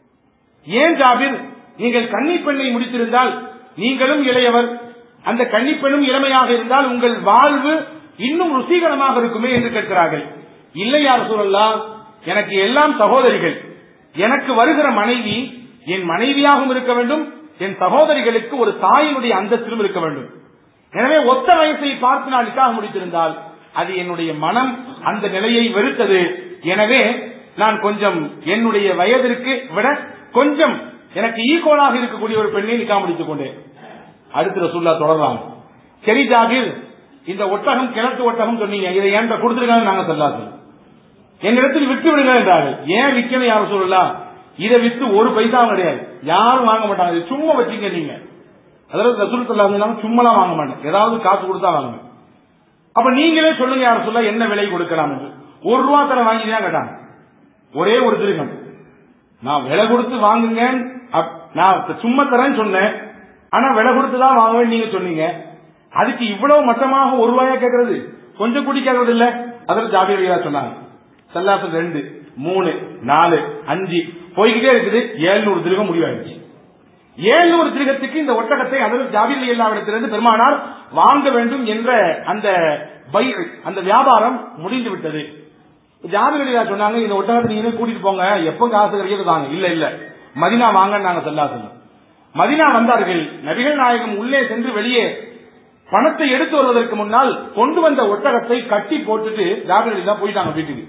ஏன் ஜாபிர், நீங்கள் கன்னி பெண்ணை முடித்திருந்தால் நீங்களும் இளையவர், அந்த கன்னி பெண்ணும் இளமையாக இருந்தால் உங்கள் வாழ்வு இன்னும் ருசிகரமாக இருக்குமே என்று கேட்கிறார்கள். இல்லை யார சொல்லலாம், எனக்கு எல்லாம் சகோதரிகள், எனக்கு வருகிற மனைவி என் மனைவியாகவும் இருக்க வேண்டும், என் சகோதரிகளுக்கு ஒரு தாயினுடைய அந்தஸ்திலும் இருக்க வேண்டும். எனவே ஒத்த வயசை பார்த்து நான் நிக்காக முடித்திருந்தால் அது என்னுடைய மனம் அந்த நிலையை வெறுத்தது. எனவே நான் கொஞ்சம் என்னுடைய வயதிற்கு விட கொஞ்சம் எனக்கு ஈக்குவலாக இருக்கக்கூடிய ஒரு பெண்ணை நிக்காக முடித்துக் கொண்டேன். அடுத்த ரசூலுல்லாஹ் தொடர்றாங்க, சரி ஜாபிர், இந்த ஒட்டகம் கிழட்டு ஒட்டகம் சொன்னீங்க, இதை என்கிட்ட கொடுத்துருக்காங்க, நாங்க ஸல்லல்லாஹு என்னிடத்தில் விட்டு விடுங்க என்றார்கள். ஏன் விற்கணும் யாரும் சொல்லலாம், இதை வித்து ஒரு பைசாவும் கிடையாது, யாரும் வாங்க மாட்டாங்க, சும்மா வச்சுங்க நீங்க. அதாவது ரசூல் ஸல்லல்லாஹு சும்மாலாம் வாங்க மாட்டேன், ஏதாவது காசு கொடுத்தா வாங்க. அப்ப நீங்களே சொல்லுங்க யாரும் சொல்ல என்ன விலை கொடுக்கலாம் என்று. ஒரு ரூபா தர வாங்கிதான் கேட்டாங்க, ஒரே ஒரு திருகம். நான் விலை கொடுத்து வாங்குங்க, நான் சும்மா தரேன்னு சொன்னேன், ஆனா விலை கொடுத்துதான் வாங்குவேன் நீங்க சொன்னீங்க, அதுக்கு இவ்வளவு மட்டமாக ஒரு ரூபாயா கேட்கறது, கொஞ்சம் கூடி கேட்கறது இல்ல. அதில் ஜாபிர் ரலியல்லாஹு சொன்னாங்க, ஸல்லல்லாஹு ரெண்டு மூணு நாலு அஞ்சு போய்கிட்டே இருக்குது, ஏழுநூறு திருகம் முடிவாயிடுச்சு. ஏழுநூறு திருகத்துக்கு இந்த ஒட்டகத்தை அதில் ஜாபிர் ரலியல்லாஹு இடத்திலிருந்து பெருமானார் வாங்க வேண்டும் என்ற அந்த பை அந்த வியாபாரம் முடிந்து விட்டது. ஜாபிர் ரலியல்லாஹு சொன்னாங்க, இந்த ஒட்டகத்தை நீங்க கூட்டிட்டு போங்க, எப்ப காசு கிடைக்கிறது தாங்க. இல்ல இல்ல மதீனா வாங்க நாங்க ஸல்லல்லாஹு. மதீனா வந்தார்கள். நபிகள் நாயகம் உள்ளே சென்று வெளியே பணத்தை எடுத்து வருவதற்கு முன்னால் கொண்டு வந்த ஒட்டகத்தை கட்டி போட்டுட்டு ஜாபிர் ரலியல்லாஹு போயிட்டாங்க வீட்டுக்கு.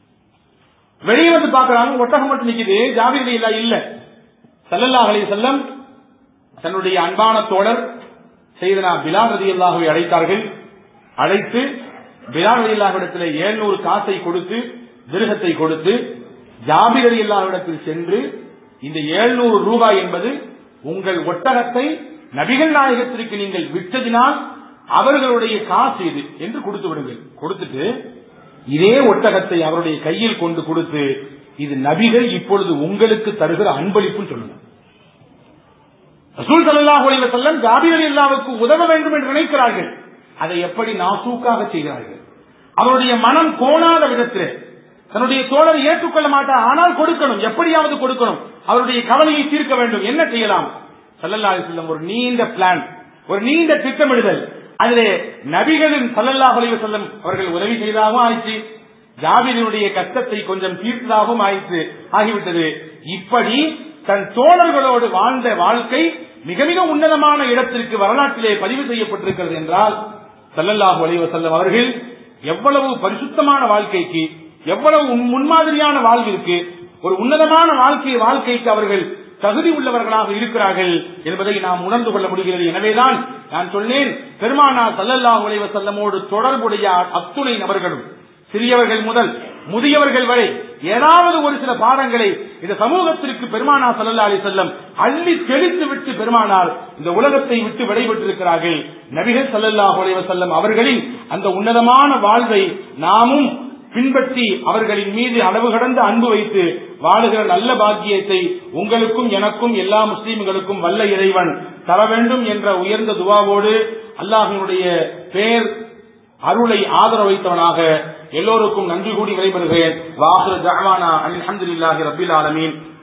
வெளியே வந்து பாக்குறாங்க, ஒட்டகம் மட்டும் நிக்குது, ஜாபிர் ரலியல்லாஹு இல்ல. ஸல்லல்லாஹு அலைஹி வஸல்லம் தன்னுடைய அன்பான தோழர் சையதுனா பிலால் ரலியல்லாஹுவை அழைத்தார்கள். அழைத்து பிலால் ரலியல்லாஹு இடத்துல ஏழுநூறு காசை கொடுத்து திருகத்தை கொடுத்து ஜாபிர் ரலியல்லாஹு இடத்தில் சென்று, இந்த ஏழுநூறு ரூபாய் என்பது உங்கள் ஒட்டகத்தை நபிகள் நாயகத்திற்கு நீங்கள் விட்டதினால் அவர்களுடைய காசு இது என்று கொடுத்து விடுங்கள். கொடுத்துட்டு இதே ஒட்டகத்தை அவருடைய கையில் கொண்டு கொடுத்து, இது நபிகள் இப்பொழுது உங்களுக்கு தருகிற அன்பளிப்பு சொல்லுங்க. ரசூல் ஸல்லல்லாஹு அலைஹி வஸல்லம் ஜாபிர் ரலியல்லாஹுவுக்கு உதவ வேண்டும் என்று நினைக்கிறார்கள். அதை எப்படி நாசூக்காக செய்கிறார்கள். அவருடைய மனம் கோணாத விதத்தில் தன்னுடைய தோழரை ஏற்றுக்கொள்ள மாட்டார், ஆனால் கொடுக்கணும், எப்படியாவது கொடுக்கணும், அவருடைய கவலையை தீர்க்க வேண்டும். என்ன செய்யலாம்? ஸல்லல்லாஹு அலைஹி வஸல்லம் ஒரு நீண்ட பிளான், ஒரு நீண்ட திட்டமிடுதல். அதிலே நபிகளின் ஸல்லல்லாஹு அலைஹி வஸல்லம் அவர்கள் உதவி செய்ததாகவும் ஆயிற்று, ஜாபிரினுடைய கஷ்டத்தை கொஞ்சம் தீர்த்ததாகவும் ஆயிற்று ஆகிவிட்டது. இப்படி தன் தோழர்களோடு வாழ்ந்த வாழ்க்கை மிக மிக உன்னதமான இடத்திற்கு வரலாற்றிலே பதிவு செய்யப்பட்டிருக்கிறது என்றால் ஸல்லல்லாஹு அலைஹி வஸல்லம் அவர்கள் எவ்வளவு பரிசுத்தமான வாழ்க்கைக்கு, எவ்வளவு முன்மாதிரியான வாழ்விற்கு, ஒரு உன்னதமான வாழ்க்கை வாழ்க்கைக்கு அவர்கள் தகுதி உள்ளவர்களாக இருக்கிறார்கள் என்பதை நாம் உணர்ந்து கொள்ள முடிகிறது. எனவேதான் நான் சொன்னேன், பெருமானார் ஸல்லல்லாஹு அலைஹி வஸல்லமோடு தொடர்புடைய அத்துணை நபர்களும் சிறியவர்கள் முதல் முதியவர்கள் வரை ஏதாவது ஒரு சில பாடங்களை இந்த சமூகத்திற்கு பெருமானார் ஸல்லல்லாஹு அலைஹி வஸல்லம் அள்ளி தெளித்து விட்டு பெருமானார் இந்த உலகத்தை விட்டு விடைபெற்றிருக்கிறார்கள். நபிகள் ஸல்லல்லாஹு அலைஹி வஸல்லம் அவர்களின் அந்த உன்னதமான வாழ்வை நாமும் பின்பற்றி அவர்களின் மீது அளவு கடந்த அன்பு வைத்து வாழுகிற நல்ல பாக்கியத்தை உங்களுக்கும் எனக்கும் எல்லா முஸ்லீம்களுக்கும் வல்ல இறைவன் தர வேண்டும் என்ற உயர்ந்த துவாவோடு அல்லாஹ்வினுடைய பேர் அருளை ஆதரவு வைத்தவனாக எல்லோருக்கும் நன்றி கூடி விடைபெறுகிறேன். வாஹிரு தஅவானா அல்ஹம்துலில்லாஹி ரப்பில் ஆலமீன்.